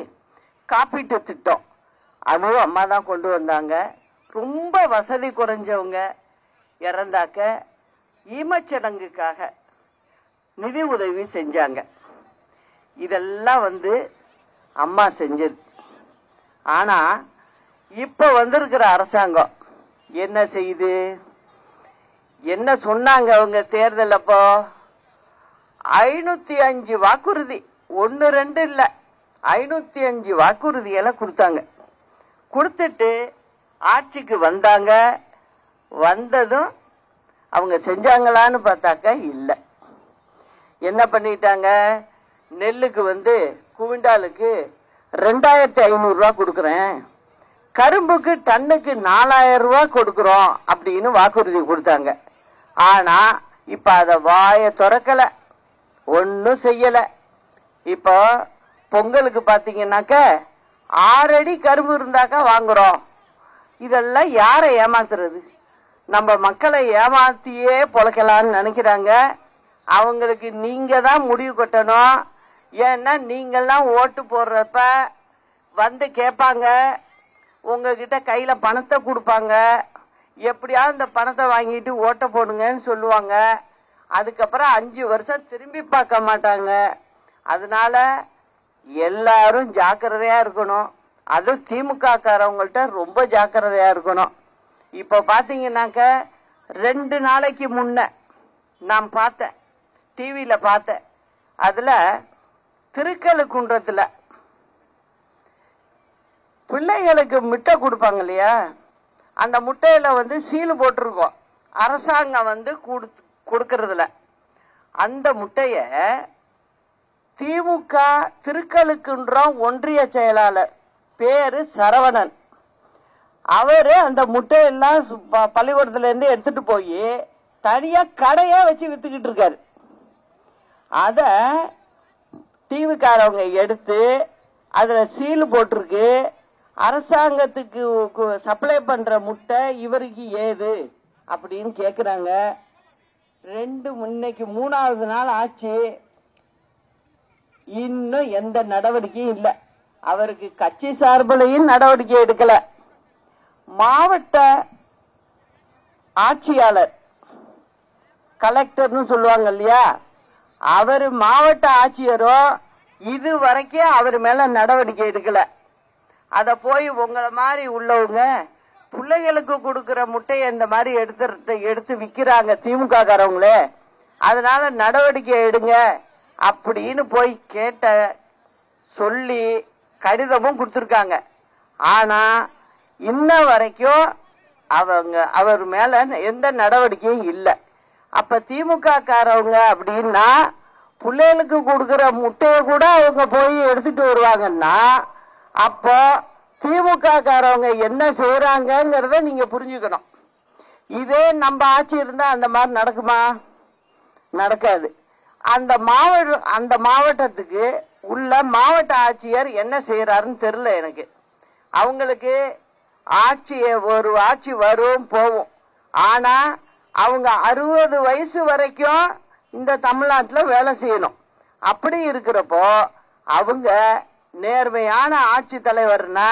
காப்பீட்டு திட்டம் அதுவும் அம்மா தான் கொண்டு வந்தாங்க. ரொம்ப வசதி குறைஞ்சவங்க இறந்தாக்க ஈமச்சடங்குக்காக நிதி உதவி செஞ்சாங்க. இதெல்லாம் வந்து அம்மா செஞ்சது. ஆனா இப்ப வந்திருக்கிற அரசாங்கம் என்ன செய்யுது? என்ன சொன்னாங்க அவங்க தேர்தல் அப்போ? ஐநூத்தி அஞ்சு வாக்குறுதி, ஒன்னு ரெண்டு இல்ல, ஐநூத்தி அஞ்சு வாக்குறுதியெல்லாம் கொடுத்தாங்க. கொடுத்துட்டு ஆட்சிக்கு வந்தாங்க. வந்ததும் அவங்க செஞ்சாங்களான்னு பார்த்தாக்க இல்ல. என்ன பண்ணிட்டாங்க? நெல்லுக்கு வந்து குவிண்டாலுக்கு ரெண்டாயிரத்தி ஐநூறு ரூபாய் கொடுக்கறேன், கரும்புக்கு டன்னுக்கு நாலாயிரம் ரூபாய் கொடுக்கறோம் அப்படின்னு வாக்குறுதி கொடுத்தாங்க. ஆனா இப்ப அத வாய திறக்கல, ஒன்னும் செய்யல. இப்போ பொங்கலுக்கு பாத்தீங்கன்னாக்க ஆறு அடி கரும்பு இருந்தாக்கா வாங்குறோம். இதெல்லாம் யாரை ஏமாத்துறது? நம்ம மக்களை ஏமாத்தியே பொழைக்கலான்னு நினைக்கிறாங்க. அவங்களுக்கு நீங்க தான் முடிவு கட்டணும். ஏன்னா நீங்கெல்லாம் ஓட்டு போடுறப்ப வந்து கேட்பாங்க, உங்ககிட்ட கையில பணத்தை கொடுப்பாங்க, எப்படியாவது இந்த பணத்தை வாங்கிட்டு ஓட்ட போடுங்கன்னு சொல்லுவாங்க. அதுக்கப்புறம் அஞ்சு வருஷம் திரும்பி பார்க்க மாட்டாங்க. அதனால எல்லாரும் ஜாக்கிரதையா இருக்கணும். அதுவும் திமுக காரவங்கள்ட்ட ரொம்ப ஜாக்கிரதையா இருக்கணும். இப்ப பாத்தீங்கன்னாக்க ரெண்டு நாளைக்கு முன்ன நான் பார்த்தேன், டிவியில பார்த்தேன். அதுல திருக்கழுக்குன்றத்துல பிள்ளைகளுக்கு முட்டை கொடுப்பாங்க இல்லையா, அந்த முட்டையில வந்து சீல் போட்டிருக்கோம், அரசாங்கம் வந்து கொடுக்கறதுல. அந்த முட்டைய திமுக திருக்கழுக்குன்றம் ஒன்றிய செயலாளர் பேரு சரவணன், அவரு அந்த முட்டையெல்லாம் பள்ளிக்கூடத்துல இருந்து எடுத்துட்டு போய் தனியா கடையா வச்சு வித்துக்கிட்டு இருக்காரு. அத டிவிக்காரவங்க எடுத்து அதுல சீல் போட்டிருக்கு, அரசாங்கத்துக்கு சப்ளை பண்ற முட்டை இவருக்கு ஏது அப்படின்னு கேக்குறாங்க. ரெண்டு முன்னைக்கு மூணாவது நாள் ஆச்சு, இன்னும் எந்த நடவடிக்கையும் இல்ல. அவருக்கு கட்சி சார்பிலையும் நடவடிக்கை எடுக்கல. மாவட்ட ஆட்சியாளர், கலெக்டர்னு சொல்லுவாங்க இல்லையா, அவரு மாவட்ட ஆட்சியரோ இது வரைக்கும் அவர் மேல நடவடிக்கை எடுக்கல. அத போய் உங்களை மாதிரி உள்ளவங்க பிள்ளைகளுக்கு கொடுக்கிற முட்டையை இந்த மாதிரி எடுத்து எடுத்து விக்கிறாங்க திமுக காரவங்களே, அதனால நடவடிக்கை எடுங்க அப்படின்னு போய் கேட்ட சொல்லி கடிதமும் கொடுத்திருக்காங்க. ஆனா இன்ன வரைக்கும் அவங்க அவர் மேல எந்த நடவடிக்கையும் இல்லை. அப்ப திமுக காரவங்க அப்படின்னா பிள்ளைகளுக்கு கொடுக்கிற முட்டையை கூட அவங்க போய் எடுத்துட்டு வருவாங்கன்னா, அப்போ திமுக காரவங்க என்ன செய்யறாங்கிறத நீங்க புரிஞ்சுக்கணும். இதே நம்ம ஆட்சி இருந்தா அந்த மாதிரி நடக்குமா? நடக்காது. அந்த மாவட்ட அந்த மாவட்டத்துக்கு உள்ள மாவட்ட ஆட்சியர் என்ன செய்யறாருன்னு தெரியல எனக்கு. அவங்களுக்கு ஆட்சி ஒரு ஆட்சி வரும் போகும், ஆனா அவங்க அறுபது வயசு வரைக்கும் இந்த தமிழ்நாட்டுல வேலை செய்யணும். அப்படி இருக்கிறப்போ அவங்க நேர்மையான ஆட்சி தலைவர்னா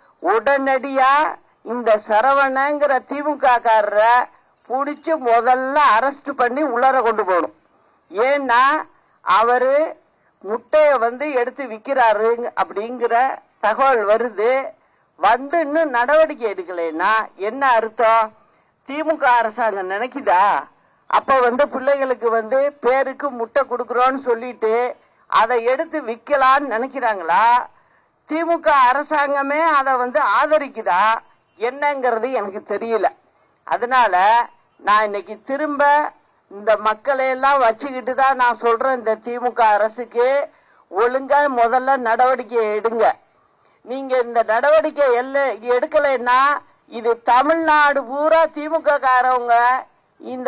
உடனடியா இந்த சரவணங்கிற திமுக காரரை புடிச்சு முதல்ல அரெஸ்ட் பண்ணி உள்ளர கொண்டு போகணும். ஏன்னா அவரு முட்டைய வந்து எடுத்து விக்கிறாரு அப்படிங்கிற தகவல் வருது. வந்து இன்னும் நடவடிக்கை எடுக்கலைன்னா என்ன அர்த்தம்? திமுக அரசாங்கம் நினைக்குதா அப்ப வந்து பிள்ளைகளுக்கு வந்து பேருக்கு முட்டை கொடுக்கறோம்னு சொல்லிட்டு அதை எடுத்து விக்கலான்னு நினைக்கிறாங்களா? திமுக அரசாங்கமே அதை வந்து ஆதரிக்குதா என்னங்கிறது எனக்கு தெரியல. அதனால நான் இன்னைக்கு திரும்ப இந்த மக்களை எல்லாம் வச்சுக்கிட்டு தான் நான் சொல்றேன், இந்த திமுக அரசுக்கு ஒழுங்கா முதல்ல நடவடிக்கை எடுங்க. நீங்க இந்த நடவடிக்கை எடுக்கலைன்னா இது தமிழ்நாடு பூரா திமுக காரவங்க இந்த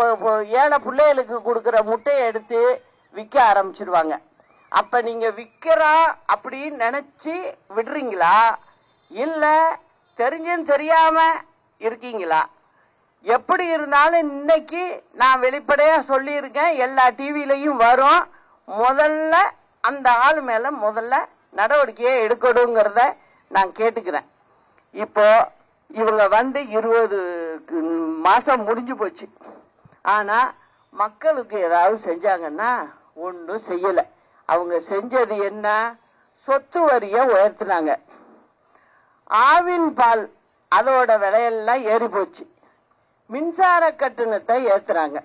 ஏழை பிள்ளைகளுக்கு கொடுக்கிற முட்டையை எடுத்து விற்க ஆரம்பிச்சிருவாங்க. அப்ப நீங்க விக்கிறா அப்படின்னு நினைச்சு விடுறீங்களா, இல்ல தெரிஞ்சும் தெரியாம இருக்கீங்களா? எப்படி இருந்தாலும் இன்னைக்கு நான் வெளிப்படையா சொல்லி இருக்கேன், எல்லா டிவிலையும் வரும். முதல்ல அந்த ஆள் மேல முதல்ல நடவடிக்கையை எடுக்கணுங்கிறத நான் கேட்டுக்கிறேன். இப்போ இவங்க வந்து இருபது மாசம் முடிஞ்சு போச்சு. ஆனா மக்களுக்கு ஏதாவது செஞ்சாங்கன்னா ஒன்றும் செய்யல. அவங்க செஞ்சது என்ன? சொத்து வரிய உயர்த்தினாங்க. ஆவின் பால் அதோட விலையெல்லாம் ஏறி போச்சு. மின்சார கட்டணத்தை ஏத்துறாங்க.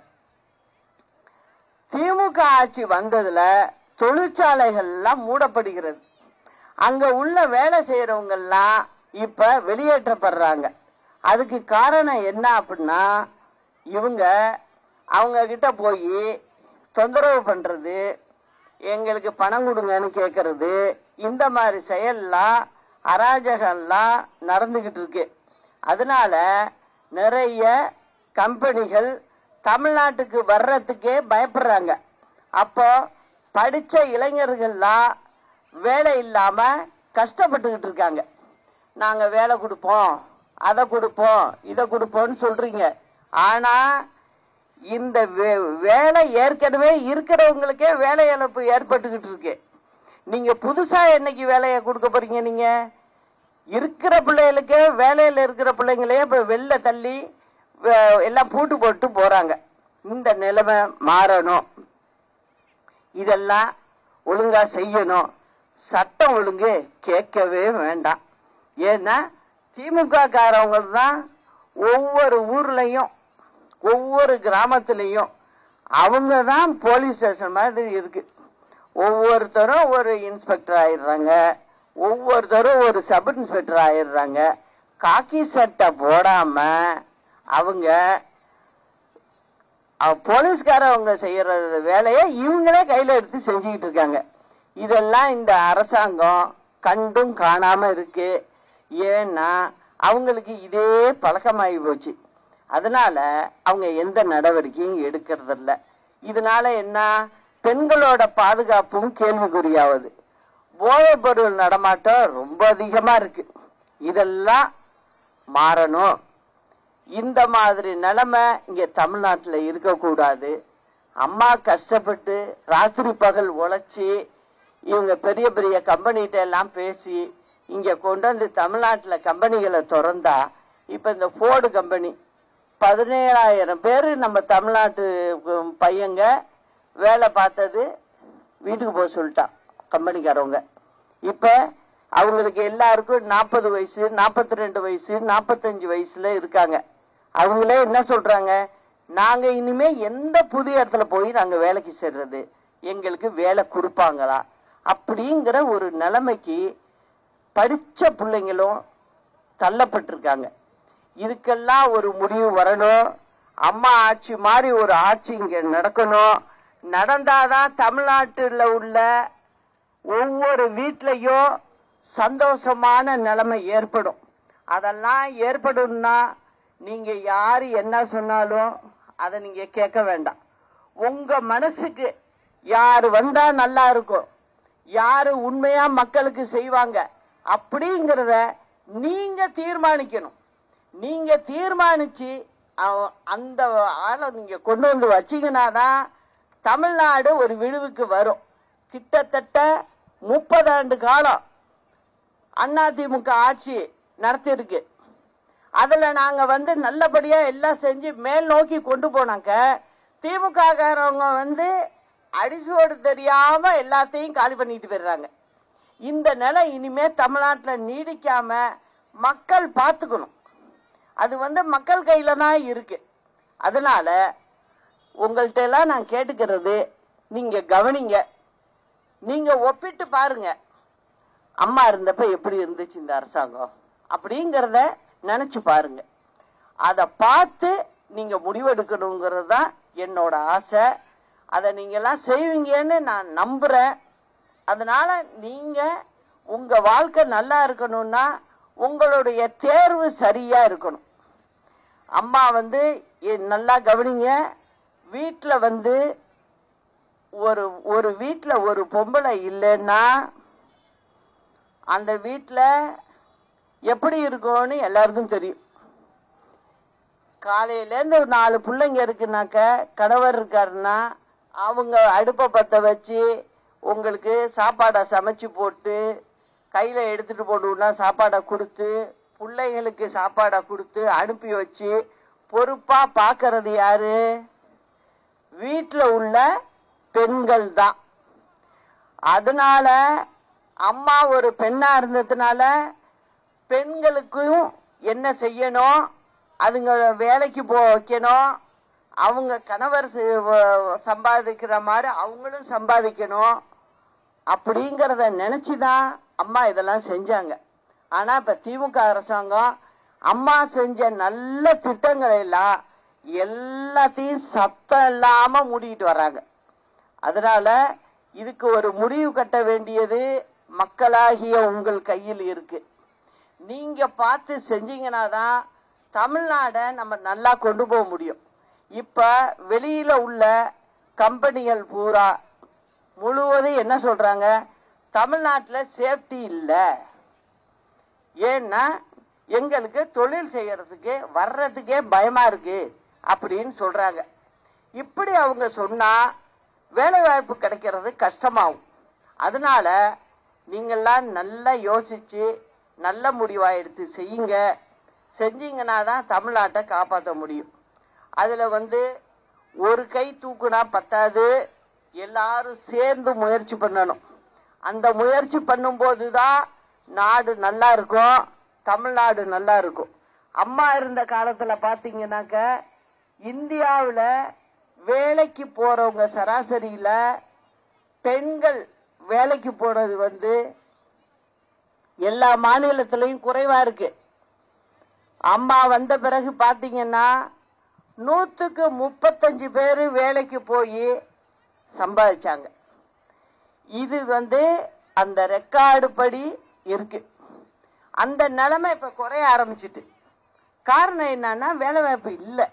திமுக ஆட்சி வந்ததுல தொழிற்சாலைகள் எல்லாம் மூடப்படுகிறது. அங்க உள்ள வேலை செய்யறவங்க எல்லாம் இப்ப வெளியேற்றப்படுறாங்க. அதுக்கு காரணம் என்ன அப்படின்னா, இவங்க அவங்க கிட்ட போய் தொந்தரவு பண்றது, எங்களுக்கு பணம் கொடுங்கன்னு கேட்கறது, இந்த மாதிரி செயல்லாம் அராஜகம்லாம் நடந்துகிட்டு இருக்கு. அதனால நிறைய கம்பெனிகள் தமிழ்நாட்டுக்கு வர்றதுக்கே பயப்படுறாங்க. அப்போ படிச்ச இளைஞர்கள்லாம் வேலை இல்லாம கஷ்டப்பட்டுக்கிட்டு இருக்காங்க. நாங்க வேலை கொடுப்போம், அதை கொடுப்போம், இதை கொடுப்போம்னு சொல்றீங்க. ஆனா இந்த வேலை ஏற்கனவே இருக்கிறவங்களுக்கே வேலை இழப்பு ஏற்பட்டுக்கிட்டு இருக்கு. நீங்க புதுசா என்னைக்கு வேலையை கொடுக்க போறீங்க? நீங்க இருக்கிற பிள்ளைகளுக்கே, வேலையில இருக்கிற பிள்ளைங்களே இப்ப வெளில தள்ளி எல்லாம் பூட்டு போட்டு போறாங்க. இந்த நிலைமை மாறணும். இதெல்லாம் ஒழுங்கா செய்யணும். சட்டம் ஒழுங்கு கேட்கவே வேண்டாம். ஏன்னா திமுக காரவங்க தான் ஒவ்வொரு ஊர்லயும் ஒவ்வொரு கிராமத்திலையும் அவங்க தான் போலீஸ் ஸ்டேஷன் மாதிரி இருக்கு. ஒவ்வொருத்தரும் ஒரு இன்ஸ்பெக்டர் ஆயிடுறாங்க, ஒவ்வொருத்தரும் ஒரு சப் இன்ஸ்பெக்டர் ஆயிடுறாங்க. காக்கி சட்டை போடாம அவங்க போலீஸ்காரவங்க செய்யற வேலையை இவங்களே கையில எடுத்து செஞ்சுக்கிட்டு இருக்காங்க. இதெல்லாம் இந்த அரசாங்கம் கண்டும் காணாம இருக்கு. ஏன்னா அவங்களுக்கு இதே பழக்கமாகி போச்சு. அதனால அவங்க எந்த நடவடிக்கையும் எடுக்கிறது இல்ல. இதனால என்ன? பெண்களோட பாதுகாப்பும் கேள்விக்குறியாவது. போதைப் பொருள் நடமாட்டம் ரொம்ப அதிகமா இருக்கு. இதெல்லாம் மாறணும். இந்த மாதிரி நிலைமை இங்க தமிழ்நாட்டுல இருக்கக்கூடாது. அம்மா கஷ்டப்பட்டு ராத்திரி பகல் உழைச்சி இவங்க பெரிய பெரிய கம்பெனிகிட்ட எல்லாம் பேசி இங்க கொண்டு வந்து தமிழ்நாட்டுல கம்பெனிகளை திறந்தா, இப்ப இந்த போர்டு கம்பெனி பதினேழாயிரம் பேரு நம்ம தமிழ்நாட்டு பையங்க வேலை பார்த்தது வீட்டுக்கு போக சொல்லிட்டான் கம்பெனிக்காரவங்க. இப்ப அவங்களுக்கு எல்லாருக்கும் நாற்பது வயசு, நாற்பத்தி ரெண்டு வயசு, நாற்பத்தஞ்சு வயசுல இருக்காங்க. அவங்களே என்ன சொல்றாங்க? நாங்க இனிமே எந்த புது இடத்துல போய் நாங்க வேலைக்கு சேர்றது, எங்களுக்கு வேலை கொடுப்பாங்களா அப்படிங்கிற ஒரு நிலைமைக்கு படிச்ச பிள்ளைங்களும் தள்ளப்பட்டிருக்காங்க. இதுக்கெல்லாம் ஒரு முடிவு வரணும். அம்மா ஆட்சி மாதிரி ஒரு ஆட்சி இங்க நடக்கணும். நடந்தாதான் தமிழ்நாட்டில் உள்ள ஒவ்வொரு வீட்லயும் சந்தோஷமான நிலைமை ஏற்படும். அதெல்லாம் ஏற்படும்னா நீங்க யாரு என்ன சொன்னாலும் அதை நீங்க கேட்க வேண்டாம். உங்க மனசுக்கு யாரு வந்தா நல்லா இருக்கும், யாரு உண்மையா மக்களுக்கு செய்வாங்க அப்படிங்கறத நீங்க தீர்மானிக்கணும். நீங்க தீர்மானிச்சு அந்த ஆளை நீங்க கொண்டு வந்து வச்சீங்கன்னாதான் தமிழ்நாடு ஒரு விழுவுக்கு வரும். கிட்டத்தட்ட முப்பது ஆண்டு காலம் அதிமுக ஆட்சி நடத்திருக்கு. அதுல நாங்க வந்து நல்லபடியா எல்லாம் செஞ்சு மேல் நோக்கி கொண்டு போனாங்க. திமுக காரவங்க வந்து அடிசோடு தெரியாம எல்லாத்தையும் காலி பண்ணிட்டு போயிடுறாங்க. இந்த நிலை இனிமே தமிழ்நாட்டுல நீடிக்காம மக்கள் பார்த்துக்கணும். அது வந்து மக்கள் கையில தான் இருக்கு. அதனால உங்கள்கிட்ட எல்லாம் நான் கேட்டுக்கிறது, நீங்க கவனிங்க, நீங்க ஒப்பிட்டு பாருங்க. அம்மா இருந்தப்ப எப்படி இருந்துச்சு இந்த அரசாங்கம் அப்படிங்கறத நினைச்சு பாருங்க. அத பார்த்து நீங்க முடிவெடுக்கணுங்கிறது தான் என்னோட ஆசை. அதை நீங்க எல்லாம் செய்வீங்கன்னு நான் நம்புறேன். அதனால நீங்க உங்க வாழ்க்கை நல்லா இருக்கணும்னா உங்களுடைய தேர்வு சரியா இருக்கணும். அம்மா வந்து நல்லா கவனிங்க. வீட்டுல வந்து ஒரு ஒரு வீட்டுல ஒரு பொம்பளை இல்லைன்னா அந்த வீட்டுல எப்படி இருக்கும்னு எல்லாருக்கும் தெரியும். காலையில இருந்து ஒரு நாலு பிள்ளைங்க இருக்குனாக்க, கணவர் இருக்காருன்னா அவங்க அடுப்பை பத்த வச்சு உங்களுக்கு சாப்பாடை சமைச்சு போட்டு கையில எடுத்துட்டு போடுனா சாப்பாடை கொடுத்து பிள்ளைகளுக்கு சாப்பாடை கொடுத்து அனுப்பி வச்சு பொறுப்பா பாக்குறது யாரு? வீட்டில் உள்ள பெண்கள் தான். அதனால அம்மா ஒரு பெண்ணா இருந்ததுனால பெண்களுக்கும் என்ன செய்யணும், அதுங்க வேலைக்கு போ வைக்கணும், அவங்க கணவர் சம்பாதிக்கிற மாதிரி அவங்களும் சம்பாதிக்கணும் அப்படிங்கிறத நினைச்சுதான் அம்மா இதெல்லாம் செஞ்சாங்க. ஆனா இப்ப திமுக அரசாங்கம் அம்மா செஞ்ச நல்ல திட்டங்களை எல்லாம் எல்லாத்தையும் சத்தம் இல்லாம மூடிட்டு வர்றாங்க. அதனால இதுக்கு ஒரு முடிவு கட்ட வேண்டியது மக்களாகிய உங்கள் கையில் இருக்கு. நீங்க பார்த்து செஞ்சீங்கன்னா தான் தமிழ்நாட நம்ம நல்லா கொண்டு போக முடியும். இப்ப வெளியில உள்ள கம்பெனிகள் பூரா முழுவதும் என்ன சொல்றாங்க, தமிழ்நாட்டில் சேஃப்டி இல்லை, ஏன்னா எங்களுக்கு தொழில் செய்யறதுக்கு வர்றதுக்கே பயமா இருக்கு அப்படின்னு சொல்றாங்க. இப்படி அவங்க சொன்னா வேலை வாய்ப்பு கிடைக்கிறது கஷ்டமாகும். அதனால நீங்கள்லாம் நல்லா யோசிச்சு நல்ல முடிவா எடுத்து செய்யுங்க. செஞ்சீங்கன்னா தான் தமிழ்நாட்டை காப்பாற்ற முடியும். அதுல வந்து ஒரு கை தூக்குனா பத்தாது, எல்லாரும் சேர்ந்து முயற்சி பண்ணணும். அந்த முயற்சி பண்ணும்போது தான் நாடு நல்லா இருக்கும், தமிழ்நாடு நல்லா இருக்கும். அம்மா இருந்த காலத்துல பாத்தீங்கன்னாக்க இந்தியாவுல வேலைக்கு போறவங்க சராசரியில பெண்கள் வேலைக்கு போறது வந்து எல்லா மாநிலத்திலையும் குறைவா இருக்கு. அம்மா வந்த பிறகு பாத்தீங்கன்னா நூத்துக்கு முப்பத்தஞ்சு பேரு வேலைக்கு போய் சம்பாதிச்சாங்க. இது வந்து அந்த ரெக்கார்டு படி இருக்கு. அந்த நிலைமை இப்ப குறைய ஆரம்பிச்சிட்டு. காரணம் என்னன்னா வேலை வாய்ப்பு இல்லை.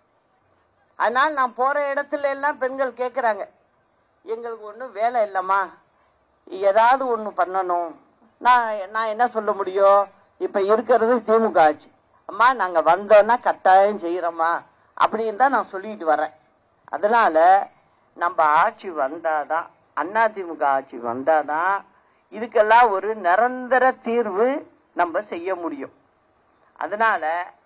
அதனால நான் போற இடத்துல எல்லாம் பெண்கள் கேட்கிறாங்க, எங்களுக்கு ஒன்றும் வேலை இல்லைம்மா, ஏதாவது ஒன்று பண்ணணும். நான் நான் என்ன சொல்ல முடியும், இப்ப இருக்கிறது திமுக ஆட்சி. அம்மா நாங்க வந்தோம்னா கட்டாயம் செய்யறோம்மா அப்படின்னு தான் நான் சொல்லிட்டு வரேன். அதனால நம்ம ஆட்சி வந்தாதான், அண்ணா திமுக ஆட்சி வந்தாதான் இதுக்கெல்லாம் ஒரு நிரந்தர தீர்வு நம்ம செய்ய முடியும். அதனால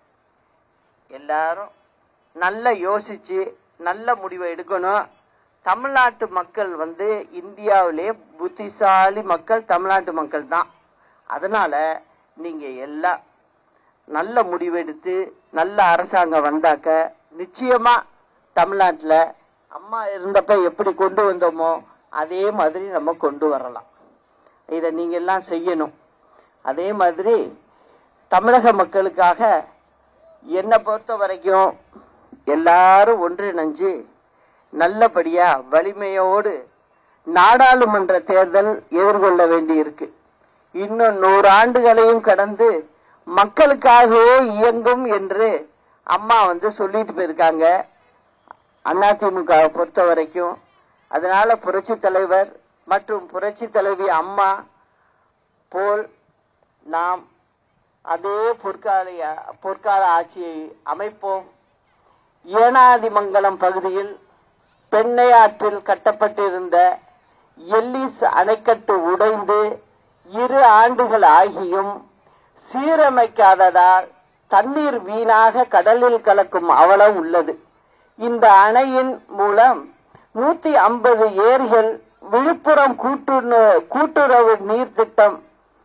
எல்லாரும் நல்ல யோசிச்சு நல்ல முடிவை எடுக்கணும். தமிழ்நாட்டு மக்கள் வந்து இந்தியாவிலே புத்திசாலி மக்கள் தமிழ்நாட்டு மக்கள் தான். அதனால நீங்க எல்லாம் நல்ல முடிவெடுத்து நல்ல அரசாங்கம் வந்தாக்க நிச்சயமா தமிழ்நாட்டில் அம்மா இருந்தப்ப எப்படி கொண்டு வந்தோமோ அதே மாதிரி நம்ம கொண்டு வரலாம். இதை நீங்க எல்லாம் செய்யணும். அதே மாதிரி தமிழக மக்களுக்காக என்னை பொறுத்த வரைக்கும் எல்லாரும் ஒன்றிணைஞ்சு நல்லபடியா வலிமையோடு நாடாளுமன்ற தேர்தல் எதிர்கொள்ள வேண்டி இருக்கு. இன்னும் நூறு ஆண்டுகளையும் கடந்து மக்களுக்காகவே இயங்கும் என்று அம்மா வந்து சொல்லிட்டு போயிருக்காங்க அதிமுக பொறுத்த வரைக்கும். அதனால புரட்சி தலைவர் மற்றும் புரட்சி தலைவி அம்மா போல் நாம் அதே பொற்கால பொற்கால ஆட்சியை அமைப்போம். ஏனாதிமங்கலம் பகுதியில் பெண்ணையாற்றில் கட்டப்பட்டிருந்த எல்லிஸ் அணைக்கட்டு உடைந்து இரு ஆண்டுகள் ஆகியும் சீரமைக்காததால் தண்ணீர் வீணாக கடலில் கலக்கும் அவலம் உள்ளது. இந்த அணையின் மூலம் நூத்தி ஐம்பது ஏரிகள் விழுப்புரம் கூட்டு கூட்டுறவு நீர் திட்டம்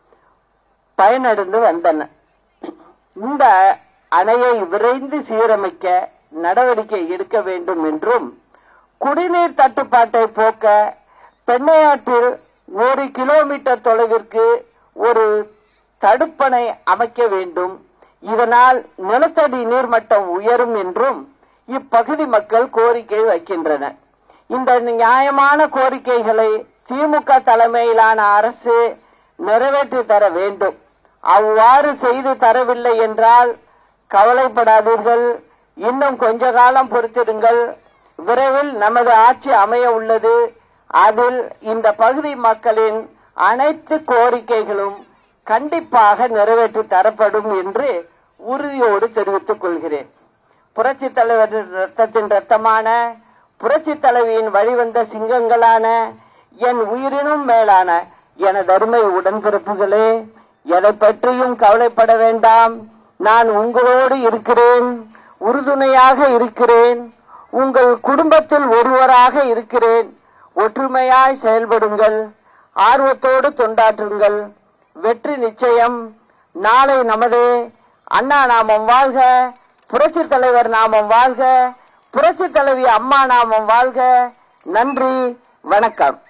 பயனடைந்து வந்தன. இந்த அணையை விரைந்து சீரமைக்க நடவடிக்கை எடுக்க வேண்டும் என்றும் குடிநீர் தட்டுப்பாட்டை போக்க பெண்ணையாற்றில் ஒரு கிலோமீட்டர் தொலைவிற்கு ஒரு தடுப்பணை அமைக்க வேண்டும். இதனால் நிலத்தடி நீர்மட்டம் உயரும் என்றும் இப்பகுதி மக்கள் கோரிக்கை வைக்கின்றனர். இந்த நியாயமான கோரிக்கைகளை திமுக தலைமையிலான அரசு நிறைவேற்றி தர வேண்டும். அவ்வாறு செய்து தரவில்லை என்றால் கவலைப்படாதீர்கள், இன்னும் கொஞ்ச காலம் பொறுத்திருங்கள். விரைவில் நமது ஆட்சி அமைய உள்ளது. அதில் இந்த பகுதி மக்களின் அனைத்து கோரிக்கைகளும் கண்டிப்பாக நிறைவேற்றி தரப்படும் என்று உறுதியோடு தெரிவித்துக் கொள்கிறேன். புரட்சி தலைவரின் ரத்தத்தின் ரத்தமான புரட்சி தலைவியின் வழிவந்த சிங்கங்களான என் உயிரினும் மேலான எனது அருமை உடன்பிறப்புகளே, எதை பற்றியும் கவலைப்பட வேண்டாம், நான் உங்களோடு இருக்கிறேன், உறுதுணையாக இருக்கிறேன், உங்கள் குடும்பத்தில் ஒருவராக இருக்கிறேன். ஒற்றுமையாய் செயல்படுங்கள், ஆர்வத்தோடு தொண்டாற்றுங்கள், வெற்றி நிச்சயம். நாளை நமது அண்ணா நாமம் வாழ்க, புரட்சி தலைவர் நாமம் வாழ்க, புரட்சி தலைவி அம்மா நாமம் வாழ்க. நன்றி, வணக்கம்.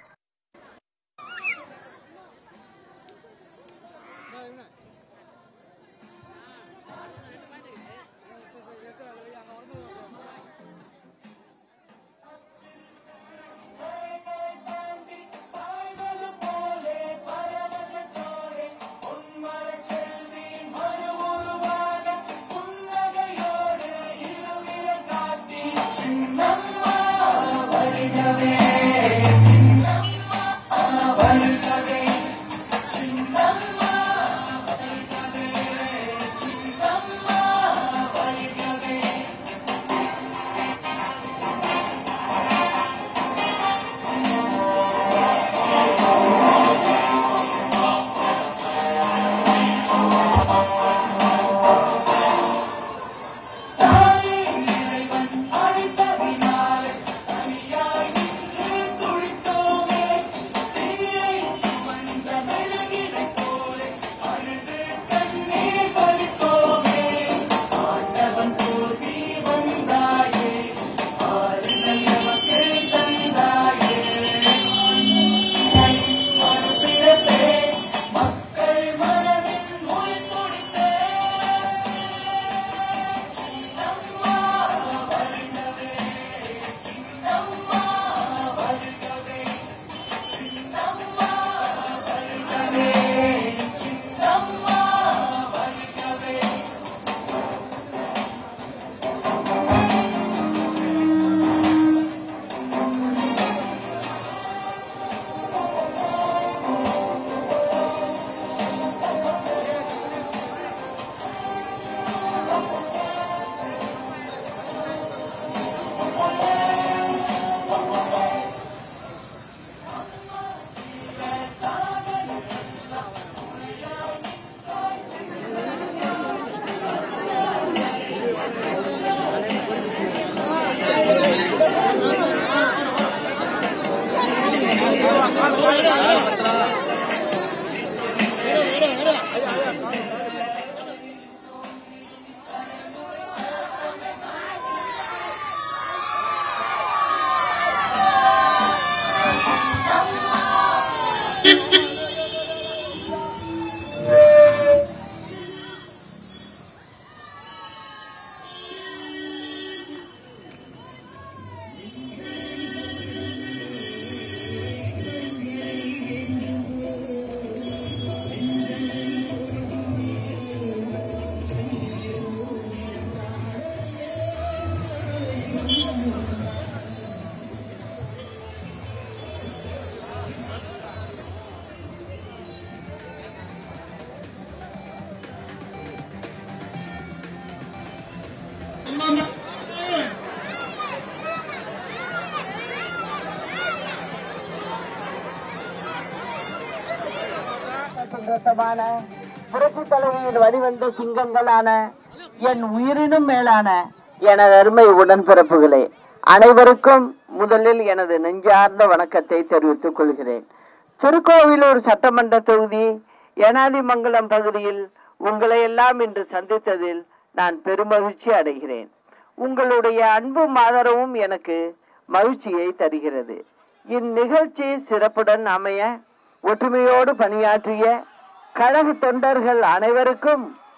சந்தோஷமான புரட்சி தலைவியில் வழிவந்த சிங்கங்களான என் உயிரினும் மேலான எனது அருமை உடன்பிறப்புகளே, அனைவருக்கும் முதலில் எனது நெஞ்சார்ந்த வணக்கத்தை தெரிவித்துக் கொள்கிறேன். திருக்கோவிலூர் சட்டமன்ற தொகுதி ஏனாதிமங்கலம் பகுதியில் உங்களை எல்லாம் இன்று சந்தித்ததில் நான் பெருமகிழ்ச்சி அடைகிறேன். உங்களுடைய அன்பும் ஆதரவும் எனக்கு மகிழ்ச்சியை தருகிறது. இந்நிகழ்ச்சி சிறப்புடன் அமைய ஒற்றுமையோடு பணியாற்றிய கழக தொண்டர்கள் அனைவருக்கும்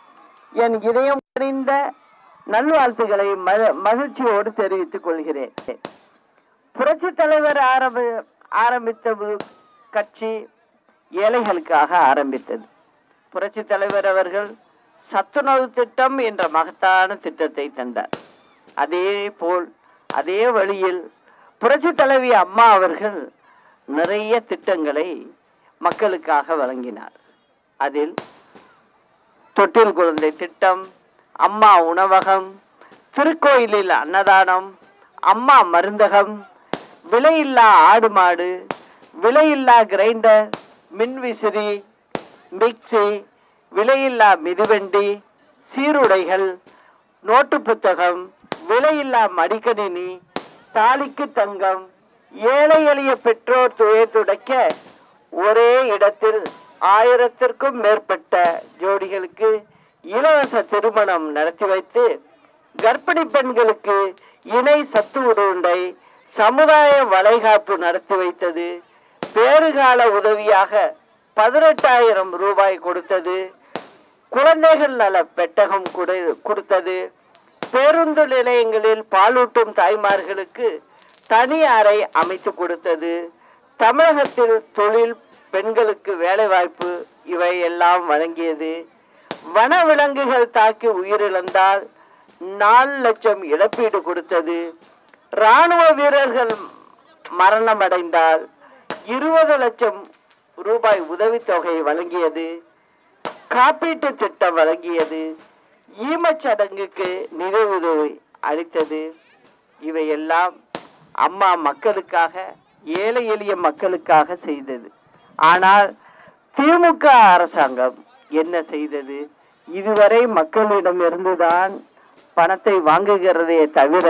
என் இதயம் அறிந்த நல்வாழ்த்துக்களை மகிழ்ச்சியோடு தெரிவித்துக் கொள்கிறேன். புரட்சி தலைவர் ஆரம்பி ஆரம்பித்த கட்சி ஏழைகளுக்காக ஆரம்பித்தது. புரட்சி தலைவர் அவர்கள் சத்துணவு திட்டம் என்ற மகத்தான திட்டத்தை தந்தார். அதே போல் அதே வழியில் புரட்சி தலைவி அம்மா அவர்கள் நிறைய திட்டங்களை மக்களுக்காக வழங்கினார். அதில் தொட்டில் குழந்தை திட்டம், அம்மா உணவகம், திருக்கோயிலில் அன்னதானம், அம்மா மருந்தகம், விலையில்லா ஆடு மாடு, விலையில்லா கிரைண்டர், மின்விசிறி, மிக்சி, விலையில்லா மிதிவண்டி, சீருடைகள், நோட்டு புத்தகம், விலையில்லா மடிக்கணினி, தாலிக்கு தங்கம், ஏழை எளிய பெற்றோர் துயர் துடைக்க ஒரே இடத்தில் ஆயிரத்திற்கும் மேற்பட்ட ஜோடிகளுக்கு இலவச திருமணம் நடத்தி வைத்து கர்ப்பிணி பெண்களுக்கு இணை சத்து உருண்டை, சமுதாய வளைகாப்பு நடத்தி வைத்தது, பேறுகால உதவியாக பதினெட்டாயிரம் ரூபாய் கொடுத்தது, குழந்தைகள் நல பெட்டகம் கொடுத்தது, பேருந்து நிலையங்களில் பாலூட்டும் தாய்மார்களுக்கு தனி அறை அமைத்து கொடுத்தது, தமிழகத்தில் தொழில், பெண்களுக்கு வேலை வாய்ப்பு இவை எல்லாம் வழங்கியது, வனவிலங்குகள் தாக்கி உயிரிழந்தால் நாலு லட்சம் இழப்பீடு கொடுத்தது, இராணுவ வீரர்கள் மரணம் அடைந்தால் இருபது லட்சம் ரூபாய் உதவித்தொகை வழங்கியது, காப்பீட்டு திட்டம் வழங்கியது, ஈமச்சடங்குக்கு நிதி உதவி அளித்தது. இவையெல்லாம் அம்மா மக்களுக்காக, ஏழை எளிய மக்களுக்காக செய்தது. ஆனால் திமுக அரசாங்கம் என்ன செய்தது? இதுவரை மக்களிடம் இருந்துதான் பணத்தை வாங்குகிறதே தவிர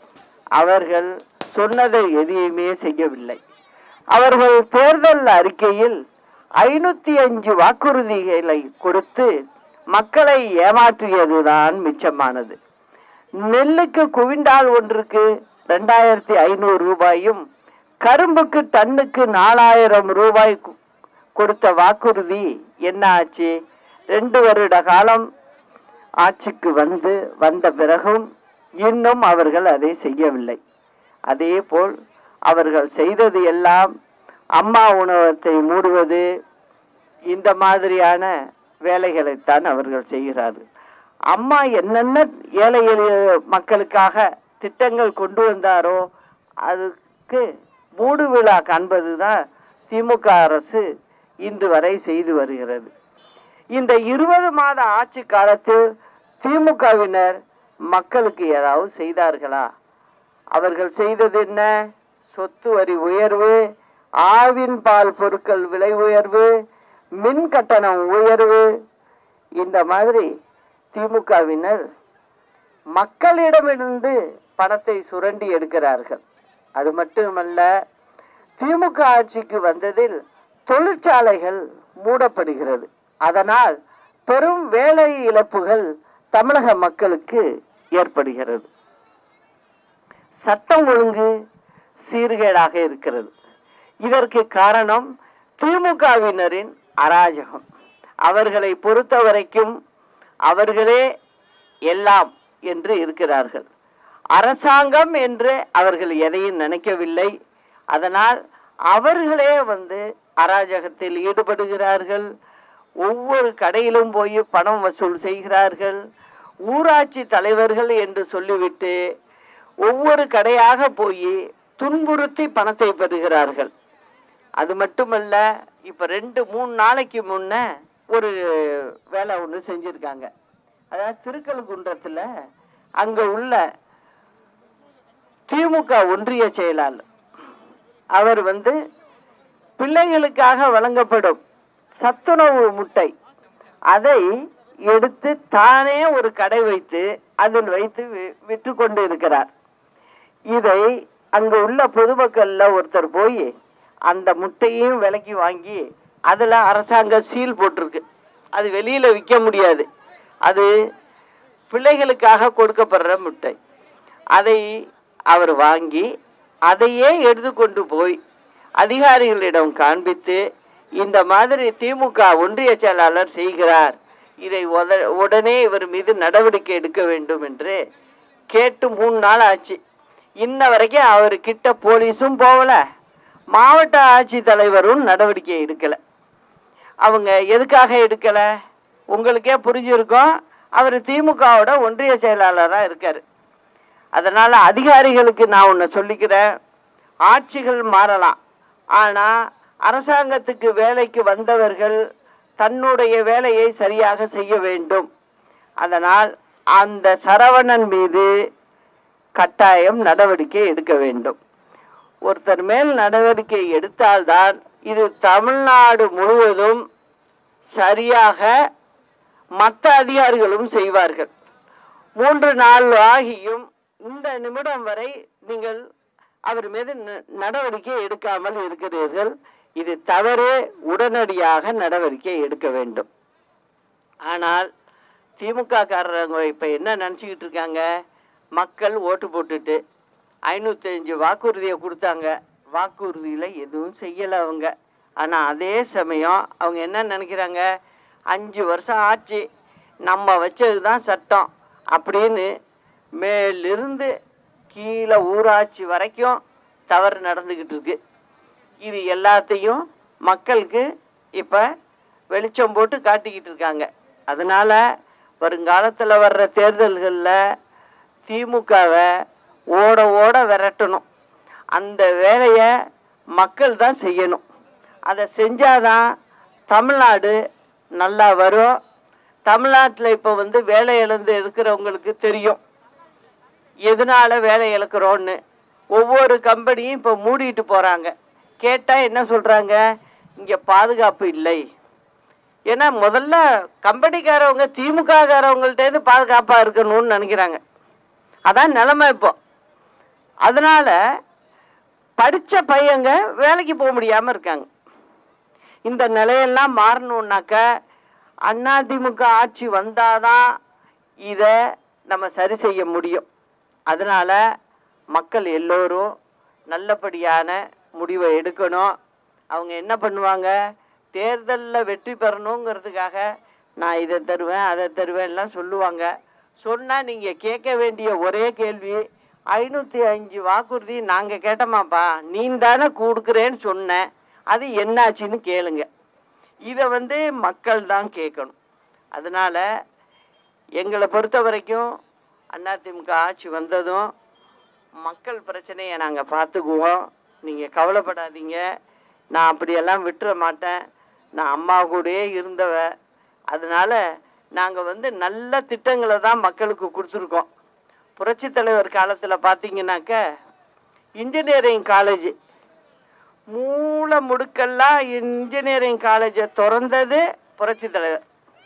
அவர்கள் சொன்னதை எதையுமே செய்யவில்லை. அவர்கள் தேர்தல் அறிக்கையில் ஐநூத்தி அஞ்சு வாக்குறுதிகளை கொடுத்து மக்களை ஏமாற்றியதுதான் மிச்சமானது. நெல்லுக்கு குவிண்டால் ஒன்றுக்கு ரெண்டாயிரத்தி ஐநூறு ரூபாயும், கரும்புக்கு டன்னுக்கு நாலாயிரம் ரூபாய் கொடுத்த வாக்குறுதி என்ன ஆச்சு? ரெண்டு வருட காலம் ஆட்சிக்கு வந்து வந்த பிறகும் இன்னும் அவர்கள் அதை செய்யவில்லை. அதே போல் அவர்கள் செய்தது எல்லாம் அம்மா உணவகத்தை மூடுவது, இந்த மாதிரியான வேலைகளைத்தான் அவர்கள் செய்கிறார்கள். அம்மா என்னென்ன ஏழை எளிய மக்களுக்காக திட்டங்கள் கொண்டு வந்தாரோ அதுக்கு மூடு விழா காண்பதுதான் திமுக அரசு இன்று வரை செய்து வருகிறது. இந்த இருபது மாத ஆட்சி காலத்தில் திமுகவினர் மக்களுக்கு ஏதாவது செய்தார்களா? அவர்கள் செய்தது என்ன? சொத்து வரி உயர்வு, ஆவின் பால் பொருட்கள் விலை உயர்வு, மின் கட்டணம் உயர்வு, இந்த மாதிரி திமுகவினர் மக்களிடமிருந்து பணத்தை சுரண்டி எடுக்கிறார்கள். அது மட்டுமல்ல, திமுக ஆட்சிக்கு வந்ததில் தொழிற்சாலைகள் மூடப்படுகிறது. அதனால் பெரும் வேலை இழப்புகள் தமிழக மக்களுக்கு ஏற்படுகிறது. சட்டம் ஒழுங்கு சீர்கேடாக இருக்கிறது. இதற்கு காரணம் திமுகவினரின் அராஜகம். அவர்களை பொறுத்த வரைக்கும் அவர்களே எல்லாம் என்று இருக்கிறார்கள். அரசாங்கம் என்று அவர்கள் எதையும் நினைக்கவில்லை. அதனால் அவர்களே வந்து அராஜகத்தில் ஈடுபடுகிறார்கள். ஒவ்வொரு கடையிலும் போய் பணம் வசூல் செய்கிறார்கள். ஊராட்சி தலைவர்கள் என்று சொல்லிவிட்டு ஒவ்வொரு கடையாக போய் துன்புறுத்தி பணத்தை பெறுகிறார்கள். அது மட்டுமல்ல, இப்ப ரெண்டு மூணு நாளைக்கு முன்ன ஒரு வேலை ஒன்று செஞ்சிருக்காங்க. அதாவது திருக்கழுக்குன்றத்துல அங்க உள்ள திமுக ஒன்றிய செயலாளர் அவர் வந்து பிள்ளைகளுக்காக வழங்கப்படும் சத்துணவு முட்டை அதை எடுத்து தானே ஒரு கடை வைத்து அதில் வைத்து விற்று கொண்டு இருக்கிறார். இதை அங்க உள்ள பொதுமக்கள்ல ஒருத்தர் போய் அந்த முட்டையும் விலைக்கு வாங்கி அதுல அரசாங்க சீல் போட்டிருக்கு. அது வெளியில விற்க முடியாது. அது பிள்ளைகளுக்காக கொடுக்கப்படுற முட்டை. அதை அவர் வாங்கி அதையே எடுத்துக்கொண்டு போய் அதிகாரிகளிடம் காண்பித்து, இந்த மாதிரி திமுக ஒன்றிய செயலாளர் செய்கிறார், இதை உடனே இவர் மீது நடவடிக்கை எடுக்க வேண்டும் என்று கேட்டு மூணு நாள் ஆச்சு. இன்ன வரைக்கும் அவர்கிட்ட போலீஸும் போகல, மாவட்ட ஆட்சி தலைவரும் நடவடிக்கை எடுக்கல. அவங்க எதுக்காக எடுக்கல? உங்களுக்கே புரிஞ்சிருக்கும், அவர் திமுகவோட ஒன்றிய செயலாளராக இருக்காரு. அதனால அதிகாரிகளுக்கு நான் ஒன்று சொல்லிக்கிறேன், ஆட்சிகள் மாறலாம், ஆனா அரசாங்கத்துக்கு வேலைக்கு வந்தவர்கள் தன்னுடைய வேலையை சரியாக செய்ய வேண்டும். அதனால் அந்த சரவணன் மீது கட்டாயம் நடவடிக்கை எடுக்க வேண்டும். ஒருத்தர் மேல் நடவடிக்கை எடுத்தால்தான் இது தமிழ்நாடு முழுவதும் சரியாக மற்ற அதிகாரிகளும் செய்வார்கள். மூன்று நாள் ஆகியும் இந்த நிமிடம் வரை நீங்கள் அவர் மீது நடவடிக்கை எடுக்காமல் இருக்கிறீர்கள். இது தவறு. உடனடியாக நடவடிக்கை எடுக்க வேண்டும். ஆனால் திமுக காரங்க இப்ப என்ன நினைச்சுக்கிட்டு இருக்காங்க, மக்கள் ஓட்டு போட்டுட்டு ஐநூத்தி அஞ்சு வாக்குறுதியை கொடுத்தாங்க. வாக்குறுதியில எதுவும் செய்யல அவங்க. ஆனா அதே சமயம் அவங்க என்ன நினைக்கிறாங்க, அஞ்சு வருஷம் ஆட்சி, நம்ம வச்சதுதான் சட்டம் அப்படின்னு மேலிருந்து கீழே ஊராட்சி வரைக்கும் தவறு நடந்துகிட்டு இருக்கு. இது எல்லாத்தையும் மக்களுக்கு இப்ப வெளிச்சம் போட்டு காட்டிக்கிட்டு இருக்காங்க. அதனால வருங்காலத்துல வர்ற தேர்தல்கள்ல திமுகவை ஓட ஓட விரட்டணும். அந்த வேலைய மக்கள் தான் செய்யணும். அதை செஞ்சாதான் தமிழ்நாடு நல்லா வரும். தமிழ்நாட்டில் இப்போ வந்து வேலை இழந்து இருக்கிறவங்களுக்கு தெரியும் எதனால வேலை இழக்கிறோன்னு. ஒவ்வொரு கம்பெனியும் இப்போ மூடிட்டு போறாங்க. கேட்டா என்ன சொல்றாங்க, இங்க பாதுகாப்பு இல்லை. ஏன்னா முதல்ல கம்பெனிக்காரவங்க திமுக காரவங்கள்ட்ட பாதுகாப்பா இருக்கணும்னு நினைக்கிறாங்க. அதான் நிலைமை இப்போ. அதனால படிச்ச பையங்க வேலைக்கு போக முடியாம இருக்காங்க. இந்த நிலையெல்லாம் மாறணும்னாக்க அதிமுக ஆட்சி வந்தாதான் இத நம்ம சரி செய்ய முடியும். அதனால மக்கள் எல்லோரும் நல்லபடியான முடிவை எடுக்கணும். அவங்க என்ன பண்ணுவாங்க, தேர்தலில் வெற்றி பெறணுங்கிறதுக்காக நான் இதை தருவேன் அதை தருவேன் எல்லாம் சொல்லுவாங்க. சொன்னா நீங்க கேட்க வேண்டிய ஒரே கேள்வி, ஐநூத்தி அஞ்சு வாக்குறுதி நாங்க கேட்டோமாப்பா, நீ தானே கொடுக்குறேன்னு சொன்ன, அது என்னாச்சுன்னு கேளுங்க. இதை வந்து மக்கள் தான் கேட்கணும். அதனால எங்களை பொறுத்த வரைக்கும் அதிமுக ஆட்சி வந்ததும் மக்கள் பிரச்சனையை நாங்கள் பார்த்துக்குவோம். நீங்கள் கவலைப்படாதீங்க. நான் அப்படியெல்லாம் விட்டுற மாட்டேன். நான் அம்மா கூடயே இருந்தவ. அதனால நாங்கள் வந்து நல்ல திட்டங்களை தான் மக்களுக்கு கொடுத்துருக்கோம். புரட்சி தலைவர் காலத்தில் பார்த்தீங்கன்னாக்க இன்ஜினியரிங் காலேஜ் மூல முடுக்கெல்லாம் இன்ஜினியரிங் காலேஜை திறந்தது புரட்சி தலைவர்.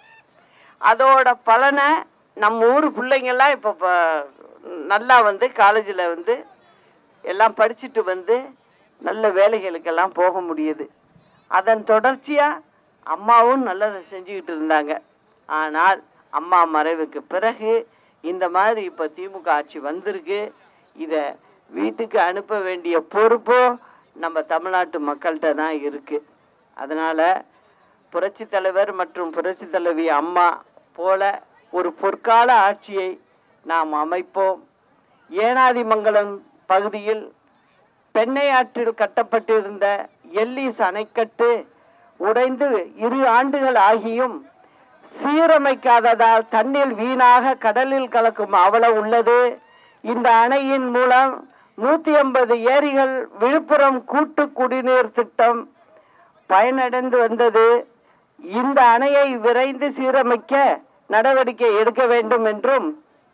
அதோட பலனை நம்ம ஊர் பிள்ளைங்கள்லாம் இப்போ நல்லா வந்து காலேஜில் வந்து எல்லாம் படிச்சுட்டு வந்து நல்ல வேலைகளுக்கெல்லாம் போக முடியுது. அதன் தொடர்ச்சியாக அம்மாவும் நல்லதை செஞ்சுக்கிட்டு இருந்தாங்க. ஆனால் அம்மா மறைவுக்கு பிறகு இந்த மாதிரி இப்போ திமுக ஆட்சி வந்திருக்கு. இதை வீட்டுக்கு அனுப்ப வேண்டிய பொறுப்பும் நம்ம தமிழ்நாட்டு மக்கள்கிட்ட தான் இருக்கு. அதனால புரட்சி தலைவர் மற்றும் புரட்சி தலைவி அம்மா போல ஒரு பொற்கால ஆட்சியை நாம் அமைப்போம். ஏனாதிமங்கலம் பகுதியில் பெண்ணையாற்றில் கட்டப்பட்டிருந்த எல்லிஸ் அணைக்கட்டு உடைந்து இரு ஆண்டுகள் ஆகியும் சீரமைக்காததால் தண்ணீர் வீணாக கடலில் கலக்கும் அவலம் உள்ளது. இந்த அணையின் மூலம் நூத்தி ஐம்பது ஏரிகள் விழுப்புரம் கூட்டு குடிநீர் திட்டம் பயனடைந்து வந்தது. இந்த அணையை விரைந்து சீரமைக்க நடவடிக்கை எடுக்க வேண்டும் என்றும்